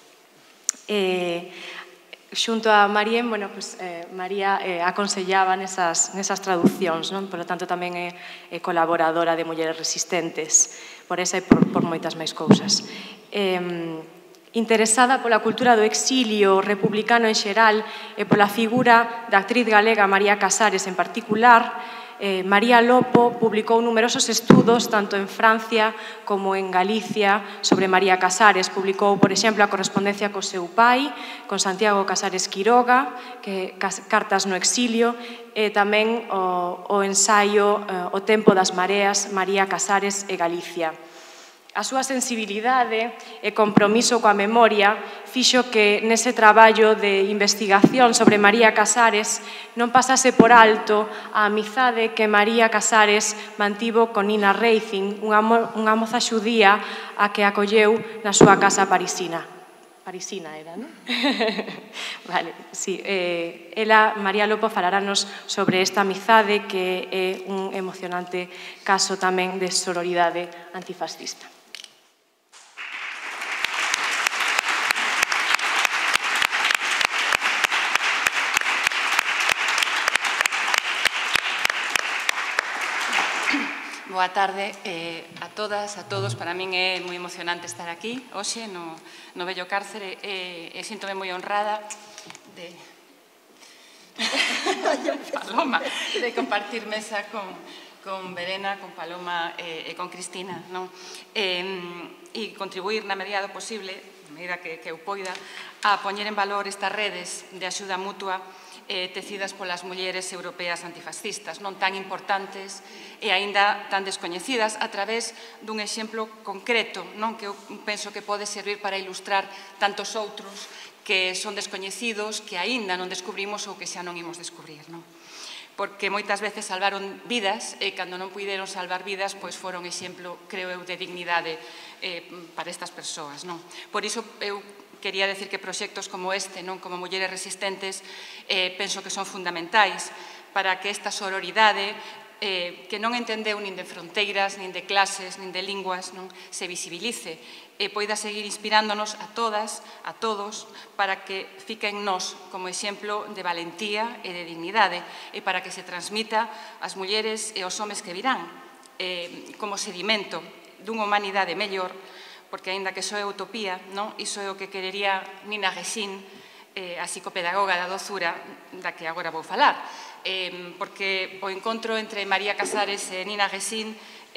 Eh, xunto a Marién, bueno, pues, eh, María eh, aconsellaba nesas, nesas traduccións, non? Por lo tanto, tamén é, é colaboradora de Mulleres Resistentes, por esa e por, por moitas máis cousas. Eh, interesada pola cultura do exilio republicano en xeral e pola figura da actriz galega María Casares en particular, Eh, María Lopo publicou numerosos estudos tanto en Francia como en Galicia sobre María Casares. Publicou, por exemplo, a correspondencia co seu pai, con Santiago Casares Quiroga, que Cartas no exilio, e tamén o, o ensaio eh, O tempo das mareas, María Casares e Galicia. A súa sensibilidade e compromiso coa memoria fixo que nese traballo de investigación sobre María Casares non pasase por alto a amizade que María Casares mantivo con Nina Racing, unha, mo unha moza xudía a que acolleu na súa casa parisina. Parisina era, non? Vale, sí. Eh, ela, María Lopo, falarános sobre esta amizade que é un emocionante caso tamén de sororidade antifascista. Boa tarde eh, a todas, a todos. Para min é moi emocionante estar aquí hoxe no, no Bello Cárcere e, e síntome moi honrada de Paloma, de compartir mesa con, con Verena, con Paloma e, e con Cristina, non? E, e contribuir na medida do posible, na medida que, que eu poida, a poñer en valor estas redes de axuda mutua eh, tecidas polas mulleres europeas antifascistas, non tan importantes e aínda tan descoñecidas, a través dun exemplo concreto, non, que eu penso que pode servir para ilustrar tantos outros que son descoñecidos, que aínda non descubrimos ou que xa non imos descubrir, non? Porque moitas veces salvaron vidas e cando non puideron salvar vidas, pois foron exemplo, creo eu, de dignidade eh, para estas persoas, non? Por iso eu quería decir que proxectos como este, non, como Mulleres Resistentes, eh, penso que son fundamentais para que esta sororidade, eh, que non entendeu nin de fronteiras, nin de clases, nin de linguas, non, se visibilice e poida seguir inspirándonos a todas, a todos, para que fiquen nós como exemplo de valentía e de dignidade e para que se transmita ás mulleres e aos homes que virán eh, como sedimento dunha humanidade mellor, porque aínda que só é utopía, non? Iso é o que querería Nina Gesín, eh, a psicopedagoga da dozura, da que agora vou falar, eh, porque o encontro entre María Casares e Nina Gesín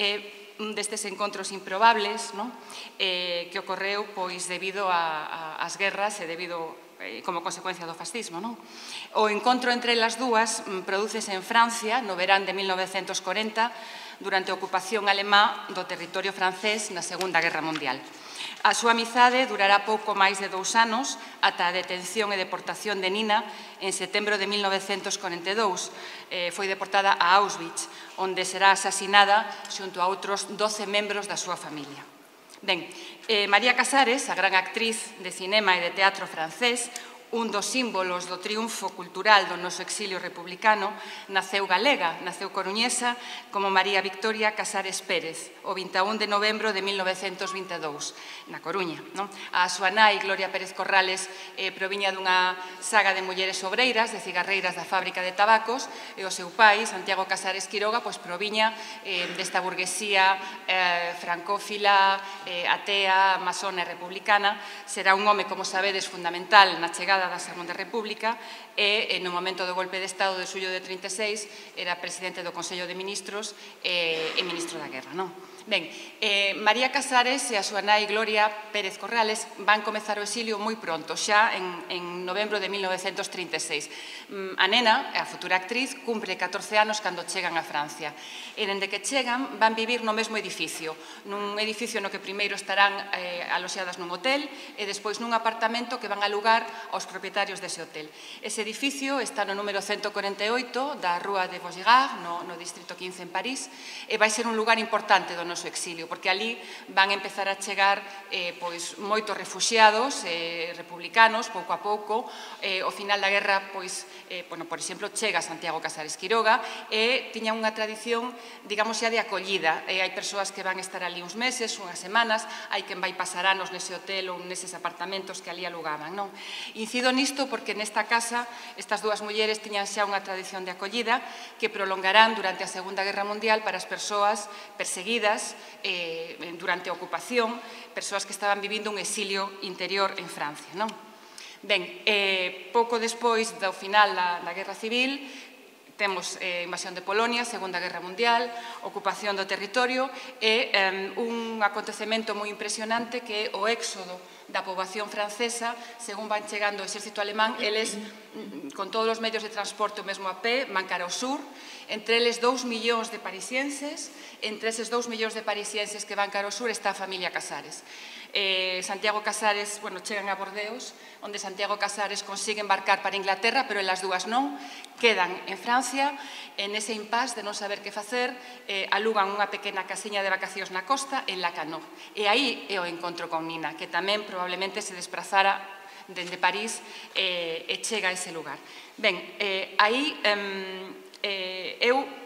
é un destes encontros improbables, non? Eh, que ocorreu pois debido ás guerras e debido eh, como consecuencia do fascismo, non? O encontro entre elas dúas mm, prodúcese en Francia no verán de mil novecentos corenta durante a ocupación alemá do territorio francés na Segunda Guerra Mundial. A súa amizade durará pouco máis de dous anos ata a detención e deportación de Nina en setembro de mil novecentos corenta e dous. Eh, foi deportada a Auschwitz, onde será asasinada xunto a outros doce membros da súa familia. Ben, eh, María Casares, a gran actriz de cinema e de teatro francés, un dos símbolos do triunfo cultural do noso exilio republicano, naceu galega, naceu coruñesa como María Victoria Casares Pérez, o vinte e un de novembro de mil novecentos vinte e dous, na Coruña. Non? A súa nai, Gloria Pérez Corrales, eh, proviña dunha saga de mulleres obreiras, de cigarreiras da fábrica de tabacos, e o seu pai, Santiago Casares Quiroga, pois proviña eh, desta burguesía eh, francófila, eh, atea, masona e republicana. Será un home, como sabedes, fundamental na chegada da Segunda República e no momento do golpe de Estado de xullo de trinta e seis era presidente do Consello de Ministros e, e ministro da Guerra, non? Ben, eh, María Casares e a súa nai Gloria Pérez Corrales van comezar o exilio moi pronto, xa en, en novembro de mil novecentos trinta e seis. A nena, a futura actriz, cumpre catorce anos cando chegan a Francia. E dende que chegan van vivir no mesmo edificio, nun edificio no que primeiro estarán eh, aloxadas nun hotel e despois nun apartamento que van alugar aos propietarios dese hotel. Ese edificio está no número ciento corenta e oito da Rúa de Vaugirard, no, no distrito quince en París, e vai ser un lugar importante do noso exilio, porque ali van empezar a chegar eh, pois, moitos refuxiados eh, republicanos, pouco a pouco. Eh, ao final da guerra, pois, eh, bueno, por exemplo, chega Santiago Casares Quiroga e tiña unha tradición, digamos, xa de acollida. Eh, hai persoas que van estar ali uns meses, unhas semanas, hai quen vai pasar anos nese hotel ou neses apartamentos que ali alugaban, non? Incido nisto porque nesta casa estas dúas mulleres tiñan xa unha tradición de acollida que prolongarán durante a Segunda Guerra Mundial para as persoas perseguidas eh, durante a ocupación, persoas que estaban vivindo un exilio interior en Francia, non? Ben, eh, pouco despois do final da, da Guerra Civil, temos eh, invasión de Polonia, Segunda Guerra Mundial, ocupación do territorio e eh, un acontecemento moi impresionante que é o éxodo da poboación francesa. Según van chegando o exército alemán, eles, con todos os medios de transporte, o mesmo a pé, van cara ao sur, entre eles dous millóns de parisienses. Entre eses dous millóns de parisienses que van cara ao sur está a familia Casares. Eh, Santiago Casares, bueno, chegan a Bordeos, onde Santiago Casares consigue embarcar para Inglaterra, pero elas dúas non, quedan en Francia, en ese impás de non saber que facer, eh, alugan unha pequena casiña de vacacións na costa, en Lacanau. E aí é o encontro con Nina, que tamén probablemente se desplazara dende París eh, e chega a ese lugar. Ben, eh, aí eh, eh, eu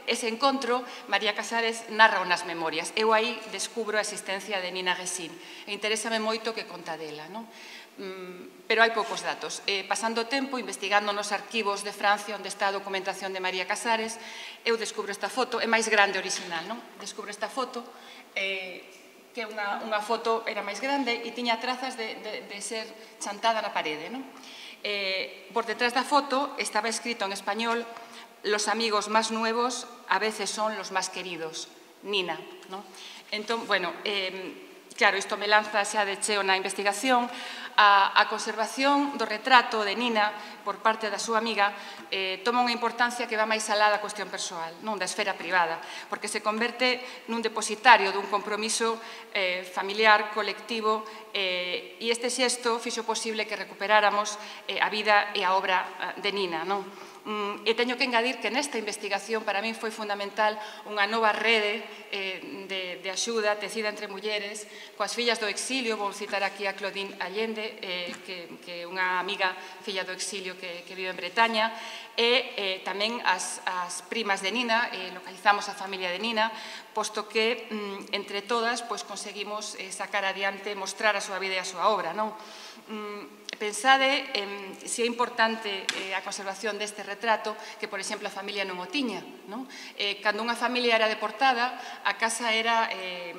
ese encontro, María Casares narra unas memorias. Eu aí descubro a existencia de Nina Gesín. E interésame moito que conta dela, non? Pero hai poucos datos. Eh, pasando o tempo, investigando nos arquivos de Francia, onde está a documentación de María Casares, eu descubro esta foto, é máis grande original, non? Descubro esta foto, eh, que unha, unha foto era máis grande e tiña trazas de, de, de ser chantada na parede, non? Eh, por detrás da foto estaba escrito en español: los amigos más nuevos a veces son los más queridos. Nina, non? Entón, bueno, eh, claro, isto me lanza xa de cheo na investigación. A, a conservación do retrato de Nina por parte da súa amiga eh, toma unha importancia que va máis alá da cuestión persoal, non da esfera privada, porque se converte nun depositario dun compromiso eh, familiar, colectivo, eh, e este xesto fixo posible que recuperáramos eh, a vida e a obra de Nina, non? E teño que engadir que nesta investigación para min foi fundamental unha nova rede de, de axuda tecida entre mulleres coas fillas do exilio. Vou citar aquí a Claudine Allende, eh, que, que é unha amiga filla do exilio que, que vive en Bretaña, e eh, tamén as, as primas de Nina, eh, localizamos a familia de Nina, posto que mm, entre todas pues, conseguimos eh, sacar adiante, mostrar a súa vida e a súa obra, non? Mm, pensade eh, se é importante eh, a conservación deste retrato, que, por exemplo, a familia non o tiña, non? Eh, cando unha familia era deportada, a casa era, eh,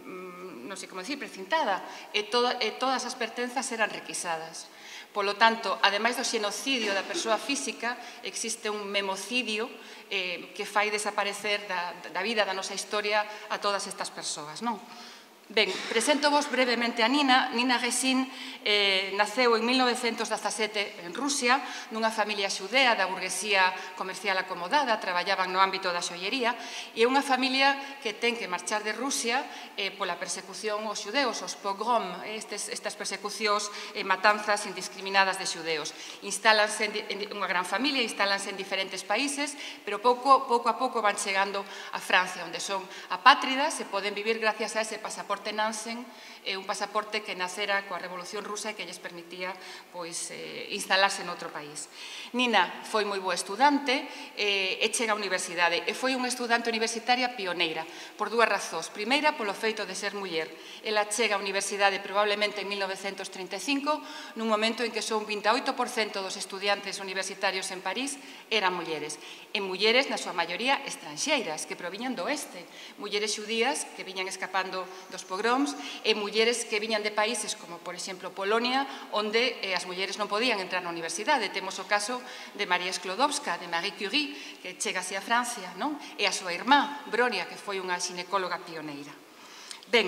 non sei como dicir, precintada, e, to e todas as pertenzas eran requisadas. Polo tanto, ademais do xenocidio da persoa física, existe un memocidio eh, que fai desaparecer da, da vida, da nosa historia, a todas estas persoas, non? Ben, presento vos brevemente a Nina. Nina Gesín eh, naceu en mil novecentos dezasete en Rusia, nunha familia xudea da burguesía comercial acomodada, traballaban no ámbito da xollería, e é unha familia que ten que marchar de Rusia eh, pola persecución aos xudeos, os pogrom, estes, estas persecucións e eh, matanzas indiscriminadas de xudeos. Instálanse en, en unha gran familia, instálanse en diferentes países, pero pouco, pouco a pouco van chegando a Francia, onde son apátridas e poden vivir gracias a ese pasaporte Nansen, eh, un pasaporte que nacera coa Revolución Rusa e que lles permitía pois, eh, instalarse noutro país. Nina foi moi boa estudante eh, e chega á universidade, e foi unha estudante universitaria pioneira, por dúas razóns. Primeira, polo feito de ser muller. Ela chega á universidade probablemente en mil novecentos trinta e cinco, nun momento en que son vinte e oito por cento dos estudiantes universitarios en París eran mulleres, e mulleres, na súa maioría, estranxeiras, que proviñan do oeste, mulleres xudías que viñan escapando dos pogroms, e mulleres que viñan de países como, por exemplo, Polonia, onde eh, as mulleres non podían entrar na universidade. Temos o caso de María Sklodowska, de Marie Curie, que chega así a Francia, non? E a súa irmá, Bronia, que foi unha xinecóloga pioneira. Ben,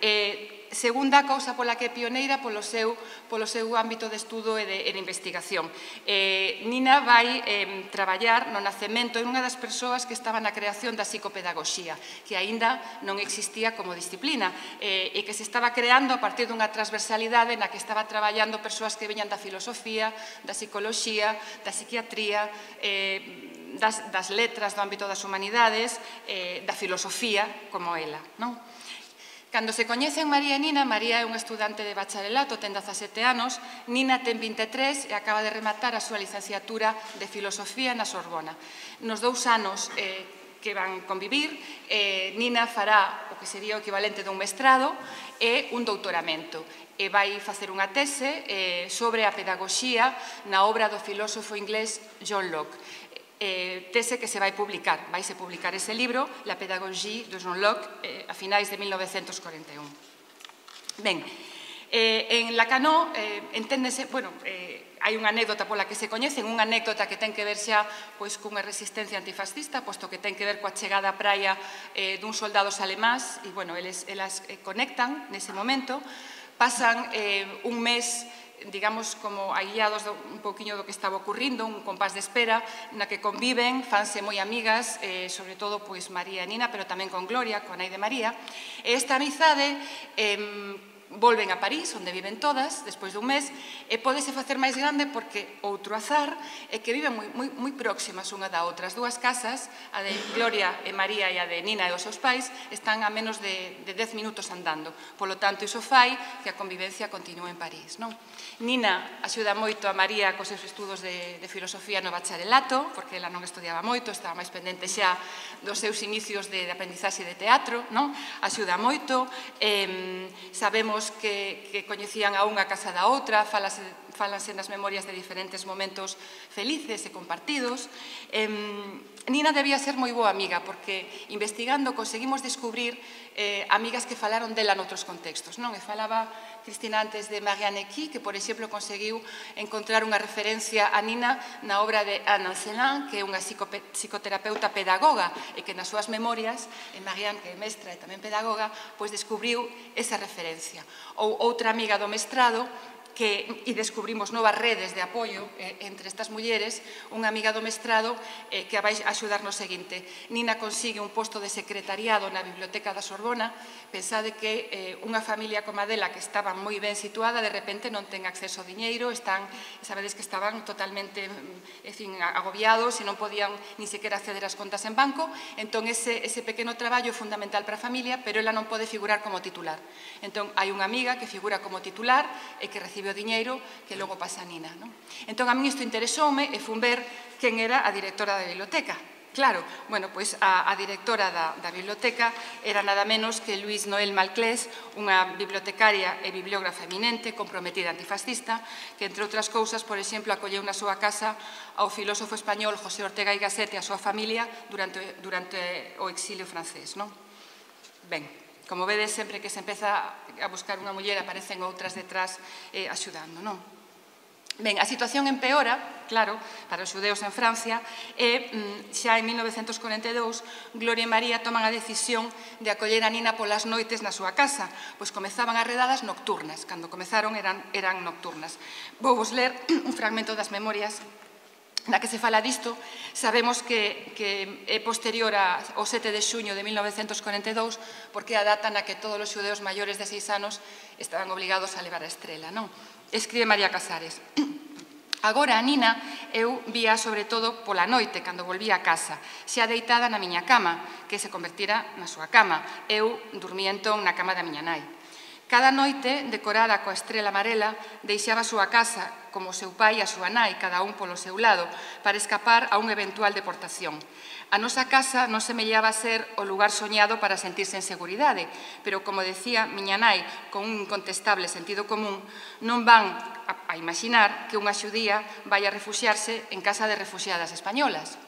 eh, segunda cousa pola que é pioneira, polo seu, polo seu ámbito de estudo e de, e de investigación. Eh, Nina vai eh, traballar no nacemento en unha das persoas que estaba na creación da psicopedagoxía, que aínda non existía como disciplina, eh, e que se estaba creando a partir dunha transversalidade na que estaba traballando persoas que veñan da filosofía, da psicoloxía, da psiquiatría, eh, das, das letras do ámbito das humanidades, eh, da filosofía, como ela, non? Cando se coñecen María e Nina, María é unha estudante de bacharelato, ten dezasete anos, Nina ten vinte e tres e acaba de rematar a súa licenciatura de Filosofía na Sorbona. Nos dous anos eh, que van convivir, eh, Nina fará o que sería o equivalente dun mestrado e un doutoramento. E vai facer unha tese eh, sobre a pedagoxía na obra do filósofo inglés John Locke. Eh, tese que se vai publicar, vaise publicar ese libro, La pédagogie de John Locke, eh, a finais de mil novecentos corenta e un. Ben, eh, en Lacanau, eh, enténdese, bueno, eh, hai unha anécdota pola que se coñecen, unha anécdota que ten que ver xa pois, cunha resistencia antifascista, posto que ten que ver coa chegada á praia eh, dun soldados alemáns, e, bueno, eles, elas eh, conectan nese momento, pasan eh, un mes, digamos, como aguiados un poquinho do que estaba ocurrindo, un compás de espera, na que conviven, fanse moi amigas, eh, sobre todo, pois, María e Nina, pero tamén con Gloria, coa nai de María. E esta amizade eh, volven a París, onde viven todas, despois dun mes, e pódese facer máis grande porque outro azar é que viven moi, moi, moi próximas unha da outra. As dúas casas, a de Gloria e María e a de Nina e os seus pais, están a menos de, de dez minutos andando. Polo tanto, iso fai que a convivencia continue en París, non? Nina axuda moito a María cos seus estudos de, de filosofía no bacharelato, porque ela non estudiaba moito, estaba máis pendente xa dos seus inicios de, de aprendizaxe de teatro, non? Axuda moito, eh, sabemos que, que coñecían a unha casa da outra, falase, falanse nas memorias de diferentes momentos felices e compartidos. Eh, Nina debía ser moi boa amiga, porque investigando conseguimos descubrir eh, amigas que falaron dela noutros contextos, non? E falaba Cristina antes de Marianne Equi, que, por exemplo, conseguiu encontrar unha referencia a Nina na obra de Anne Ancelin, que é unha psicoterapeuta pedagoga, e que nas súas memorias, e Marianne, que é mestra e tamén pedagoga, pois descubriu esa referencia. Ou outra amiga do mestrado, que, e descubrimos novas redes de apoio eh, entre estas mulleres, unha amiga do mestrado eh, que vai axudar no seguinte. Nina consigue un posto de secretariado na Biblioteca da Sorbona. Pensade que eh, unha familia como a dela, que estaba moi ben situada, de repente non ten acceso ao diñeiro, están, sabedes que estaban totalmente en fin, agobiados e non podían ni sequera acceder ás contas en banco. Entón, ese, ese pequeno traballo é fundamental para a familia, pero ela non pode figurar como titular. Entón, hai unha amiga que figura como titular e que recibe o diñeiro que logo pasa a Nina, non? Entón, a mí isto interesoume e fun ver quen era a directora da biblioteca. Claro, bueno, pois a, a directora da, da biblioteca era nada menos que Luis Noel Malclés, unha bibliotecaria e bibliógrafa eminente, comprometida antifascista, que, entre outras cousas, por exemplo, acolleu na súa casa ao filósofo español José Ortega y Gasset e a súa familia durante, durante o exilio francés, non? Ben, como vedes, sempre que se empeza a buscar unha muller, aparecen outras detrás eh, axudando, non? Ben, a situación empeora, claro, para os xudeos en Francia, e xa en mil novecentos corenta e dous Gloria e María toman a decisión de acoller a Nina polas noites na súa casa, pois comezaban as redadas nocturnas. Cando comezaron eran, eran nocturnas. Vou vos ler un fragmento das memorias na que se fala disto. Sabemos que, que é posterior ao sete de xuño de mil novecentos corenta e dous, porque é a data na que todos os xudeos maiores de seis anos estaban obligados a levar a estrela, non? Escribe María Casares: agora a Nina eu vía sobre todo pola noite, cando volvía a casa, xa deitada na miña cama, que se convertira na súa cama. Eu dormía entón na cama da miña nai. Cada noite, decorada coa estrela amarela, deixaba a súa casa, como o seu pai e a súa nai, cada un polo seu lado, para escapar a unha eventual deportación. A nosa casa non semellaba ser o lugar soñado para sentirse en seguridade, pero, como decía miña nai, con un incontestable sentido común, non van a, a imaginar que unha xudía vai a refuxiarse en casa de refuxiadas españolas.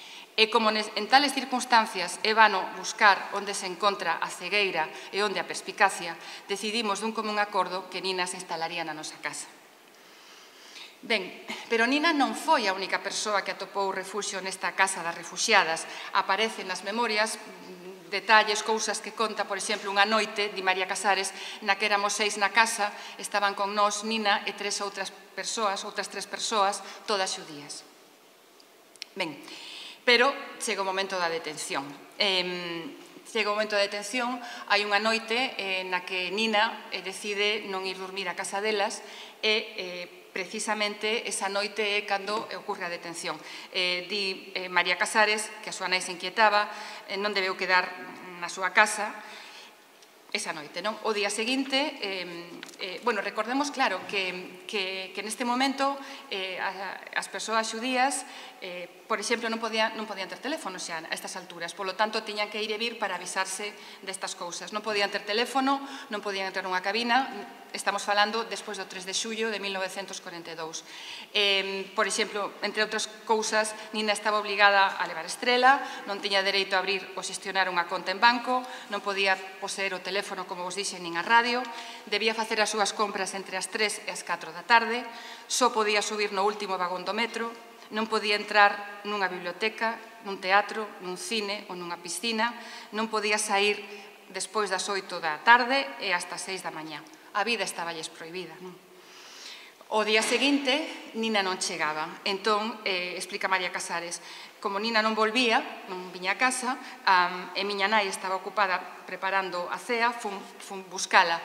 E como en tales circunstancias é vano buscar onde se encontra a cegueira e onde a perspicacia, decidimos dun común acordo que Nina se instalaría na nosa casa. Ben, pero Nina non foi a única persoa que atopou refuxio nesta casa das refuxiadas. Aparecen nas memorias detalles, cousas que conta, por exemplo, unha noite, di María Casares, na que éramos seis na casa, estaban con nós Nina e tres outras persoas, outras tres persoas, todas xudías. Ben, pero chega o momento da detención. Eh, chega o momento da detención, hai unha noite eh, na que Nina eh, decide non ir dormir a casa delas e eh, precisamente esa noite é cando ocorre a detención. Eh, di eh, María Casares que a súa nai se inquietaba, eh, non debeu quedar na súa casa esa noite, non? O día seguinte, eh, eh, bueno, recordemos, claro, que, que, que neste momento eh, as persoas xudías, eh, por exemplo, non podían, non podían ter teléfono xa a estas alturas, polo tanto, tiñan que ir e vir para avisarse destas cousas. Non podían ter teléfono, non podían entrar nunha cabina, estamos falando despois do tres de xullo de mil novecentos corenta e dous. Eh, por exemplo, entre outras cousas, Nina estaba obligada a levar estrela, non tiña dereito a abrir ou xestionar unha conta en banco, non podía poseer o teléfono, como vos dixen, nin a radio, debía facer as súas compras entre as tres e as catro da tarde, só podía subir no último vagón do metro, non podía entrar nunha biblioteca, nun teatro, nun cine ou nunha piscina, non podía sair despois das oito da tarde e hasta as seis da mañá. A vida estaba lles prohibida, non? O día seguinte, Nina non chegaba. Entón, eh, explica María Casares, como Nina non volvía, non viña a casa, um, e miña nai estaba ocupada preparando a cea, fun, fun buscala.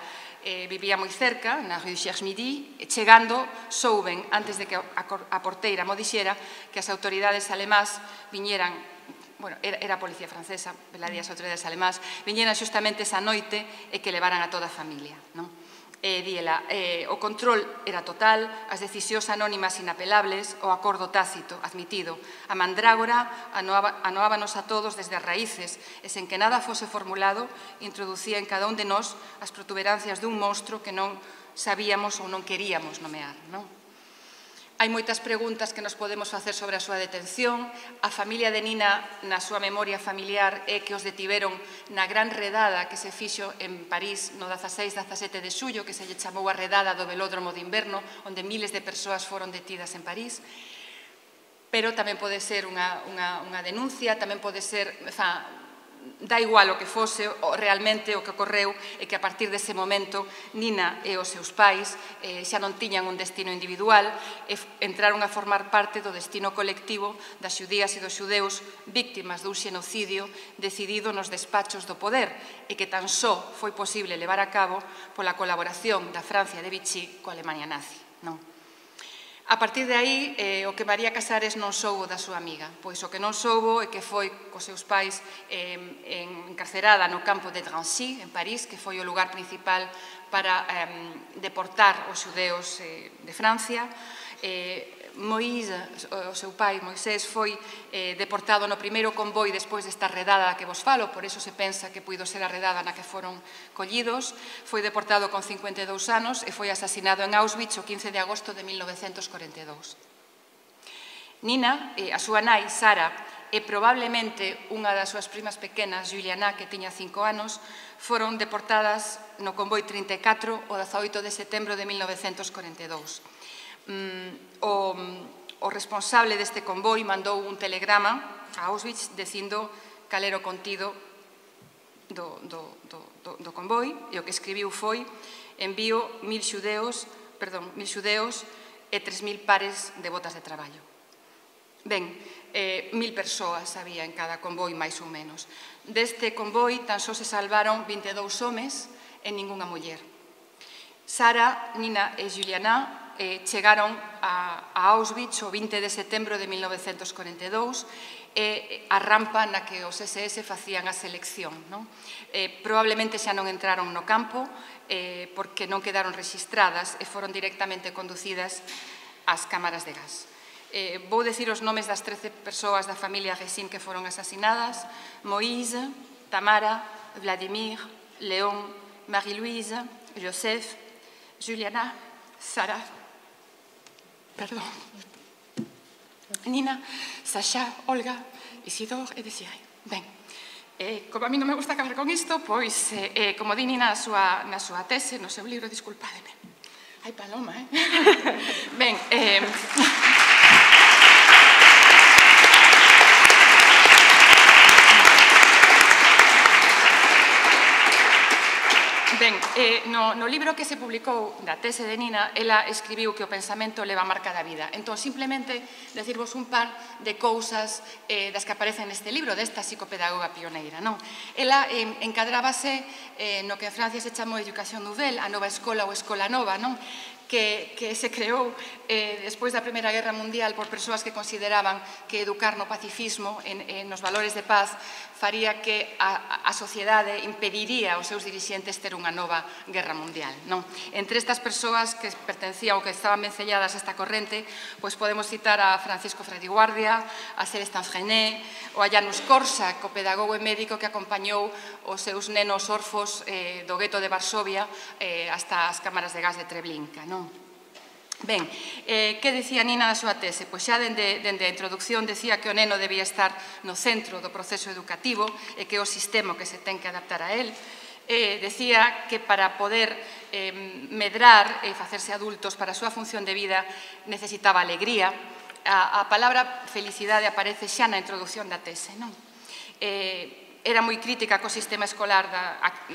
eh, vivía moi cerca, na Rue Cherche-Midi, e chegando, souben, antes de que a porteira mo dixera, que as autoridades alemás viñeran, bueno, era, era a policía francesa, veladía as autoridades alemás, viñeran xustamente esa noite e que levaran a toda a familia, non? E díela, eh, o control era total, as decisións anónimas inapelables, o acordo tácito, admitido. A mandrágora anoábanos a todos desde as raíces, e sen que nada fose formulado, introducía en cada un de nós as protuberancias dun monstro que non sabíamos ou non queríamos nomear, non? Hai moitas preguntas que nos podemos facer sobre a súa detención. A familia de Nina, na súa memoria familiar, é que os detiveron na gran redada que se fixo en París no dezaseis dezasete de xullo, que se lle chamou a redada do velódromo de inverno, onde miles de persoas foron detidas en París. Pero tamén pode ser unha, unha, unha denuncia, tamén pode ser... Fa, dá igual o que fose, o realmente o que ocorreu é que a partir dese momento Nina e os seus pais eh, xa non tiñan un destino individual e entraron a formar parte do destino colectivo das xudías e dos xudeus víctimas dun xenocidio decidido nos despachos do poder e que tan só foi posible levar a cabo pola colaboración da Francia de Vichy coa Alemania nazi, non? A partir de aí, eh, o que María Casares non soubo da súa amiga, pois o que non soubo é que foi cos seus pais eh, encarcerada no campo de Drancy, en París, que foi o lugar principal para eh, deportar os xudeus eh, de Francia. Eh, Moïse, o seu pai, Moisés, foi eh, deportado no primeiro convoi despois desta redada que vos falo, por iso se pensa que puido ser a redada na que foron collidos. Foi deportado con cincuenta e dous anos e foi asasinado en Auschwitz o quince de agosto de mil novecentos corenta e dous. Nina, eh, a súa nai, Sara, e probablemente unha das súas primas pequenas, Juliana, que tiña cinco anos, foron deportadas no convoi trinta e catro o dezaoito de setembro de mil novecentos corenta e dous. Mm, o, o responsable deste convoi mandou un telegrama a Auschwitz dicindo cal era o contido do, do, do, do, do convoi, e o que escribiu foi: envío mil xudeos, perdón, mil xudeos e tres mil pares de botas de traballo. Ben, eh, mil persoas había en cada convoi, máis ou menos. Deste convoi tan só se salvaron vinte e dous homes e ningunha muller. Sara, Nina e Juliana eh, chegaron a, a Auschwitz o vinte de setembro de mil novecentos corenta e dous e a rampa na que os ese ese facían a selección, non? Eh, probablemente xa non entraron no campo eh, porque non quedaron rexistradas e foron directamente conducidas ás cámaras de gas. Eh, vou decir os nomes das trece persoas da familia Gessin que foron asasinadas: Moïse, Tamara, Vladimir, Léon, Marie-Louise, Joseph, Juliana, Sara, perdón, Nina, Sasha, Olga, Isidore e Desiree. Ben, eh, como a mí non me gusta acabar con isto, pois, eh, eh, como di Nina na súa, na súa tese, no seu libro, disculpademe. Ai, Paloma, eh? Ben, eh... Ben, eh, no, no libro que se publicou da tese de Nina, ela escribiu que o pensamento leva a marca da vida. Entón, simplemente, decirvos un par de cousas eh, das que aparecen neste libro, desta psicopedagoga pioneira, non? Ela eh, encadrábase eh, no que en Francia se chamou Educación Nouvelle, a nova escola ou escola nova, non? Que, que se creou eh, despois da Primeira Guerra Mundial por persoas que consideraban que educar no pacifismo, en, en nos valores de paz, faría que a, a sociedade impediría aos seus dirixentes ter unha nova guerra mundial, non? Entre estas persoas que pertencían ou que estaban vencelladas a esta corrente, pois podemos citar a Francisco Frediguardia, a Celestin Freinet, ou a Janusz Korczak, o pedagogo e médico que acompañou os seus nenos orfos eh, do gueto de Varsovia eh, hasta as cámaras de gas de Treblinka, non? Ben, eh, que decía Nina na súa tese? Pois xa dende, dende a introducción decía que o neno debía estar no centro do proceso educativo e que o sistema que se ten que adaptar a él. Eh, decía que para poder eh, medrar e facerse adultos para a súa función de vida necesitaba alegría. A, a palabra felicidade aparece xa na introducción da tese, non? Eh, era moi crítica co sistema escolar da, a,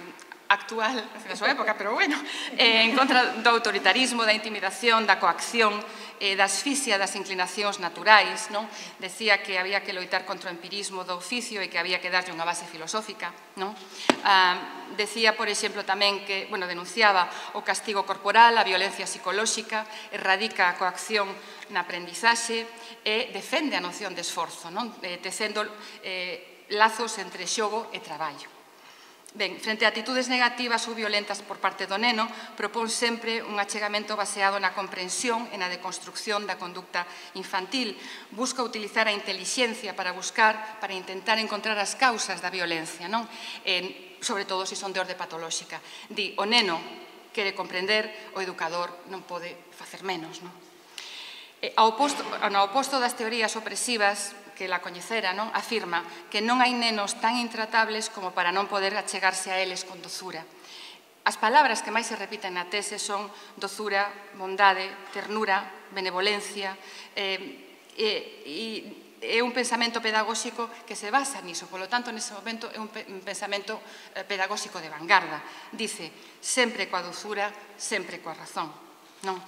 actual, na súa época, pero bueno, eh, en contra do autoritarismo, da intimidación, da coacción, eh, da asfixia das inclinacións naturais, non? Decía que había que loitar contra o empirismo do oficio e que había que darlle unha base filosófica, non? Ah, decía, por exemplo, tamén que, bueno, denunciaba o castigo corporal, a violencia psicolóxica, erradica a coacción na aprendizaxe e defende a noción de esforzo, non? Eh, tecendo eh, lazos entre xogo e traballo. Ben, frente a atitudes negativas ou violentas por parte do neno, propón sempre un achegamento baseado na comprensión e na deconstrucción da conducta infantil. Busca utilizar a intelixencia para buscar, para intentar encontrar as causas da violencia, non? E, sobre todo se son de orde patolóxica. Di, o neno quere comprender, o educador non pode facer menos, non? E, ao oposto, no oposto das teorías opresivas que la coñecera, non? Afirma que non hai nenos tan intratables como para non poder achegarse a eles con dozura. As palabras que máis se repiten na tese son dozura, bondade, ternura, benevolencia, eh, e, e é un pensamento pedagóxico que se basa niso, polo tanto, nese momento é un, un pensamento eh, pedagóxico de vanguarda. Dice, sempre coa dozura, sempre coa razón, non?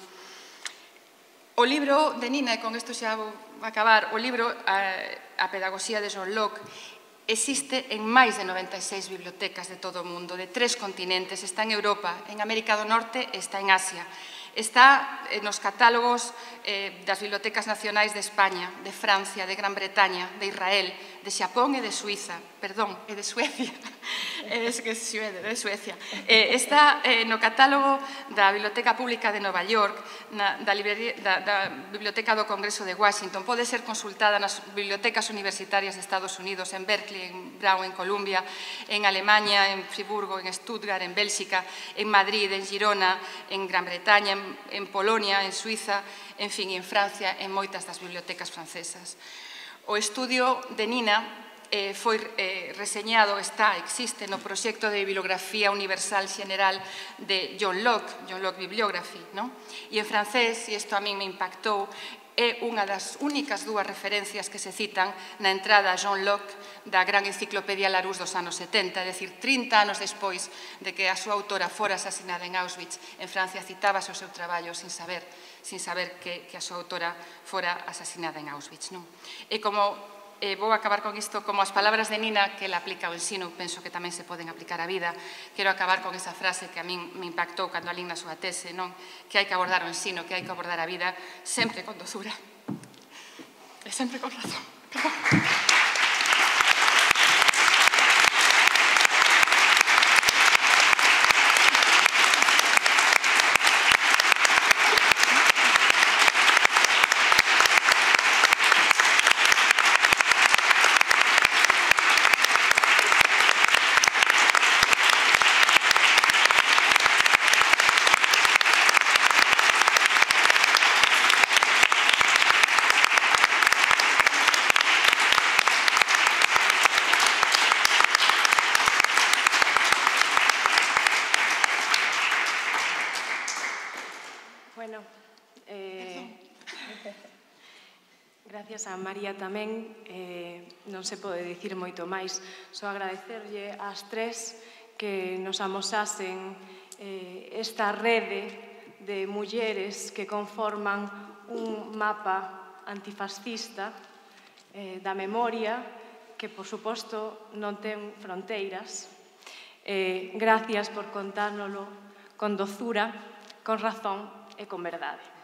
O libro de Nina, e con isto xa vou acabar, o libro A Pedagogía de John Locke existe en máis de noventa e seis bibliotecas de todo o mundo, de tres continentes, está en Europa, en América do Norte e está en Asia. Está nos catálogos das bibliotecas nacionais de España, de Francia, de Gran Bretaña, de Israel, de Xapón e de Suiza, perdón, e de Suecia, es que é de Suecia. Está no catálogo da Biblioteca Pública de Nova York, da Biblioteca do Congreso de Washington, pode ser consultada nas bibliotecas universitarias de Estados Unidos, en Berkeley, en Brown, en Columbia, en Alemania, en Friburgo, en Stuttgart, en Bélxica, en Madrid, en Girona, en Gran Bretaña, en Polonia, en Suiza, en fin, en Francia, en moitas das bibliotecas francesas. O estudio de Nina eh, foi eh, reseñado, está, existe no proxecto de bibliografía universal xeneral de John Locke, John Locke Bibliography, non? E en francés, e isto a min me impactou, é unha das únicas dúas referencias que se citan na entrada a John Locke da gran enciclopedia Larousse dos anos setenta, é dicir, trinta anos despois de que a súa autora fora asasinada en Auschwitz, en Francia citábase o seu traballo sin saber, sin saber que, que a súa autora fora asasinada en Auschwitz, non? E como Eh, vou acabar con isto, como as palabras de Nina que ela aplica ao ensino, penso que tamén se poden aplicar á vida. Quero acabar con esa frase que a min me impactou cando alín na súa tese, non? Que hai que abordar o ensino, que hai que abordar a vida sempre con dozura e sempre con razón. Perdón. Bueno, eh, gracias a María tamén, eh, non se pode dicir moito máis, só agradecerlle ás tres que nos amosasen eh, esta rede de mulleres que conforman un mapa antifascista eh, da memoria que, por suposto, non ten fronteiras. Eh, gracias por contárnoslo con dozura, con razón e con verdade.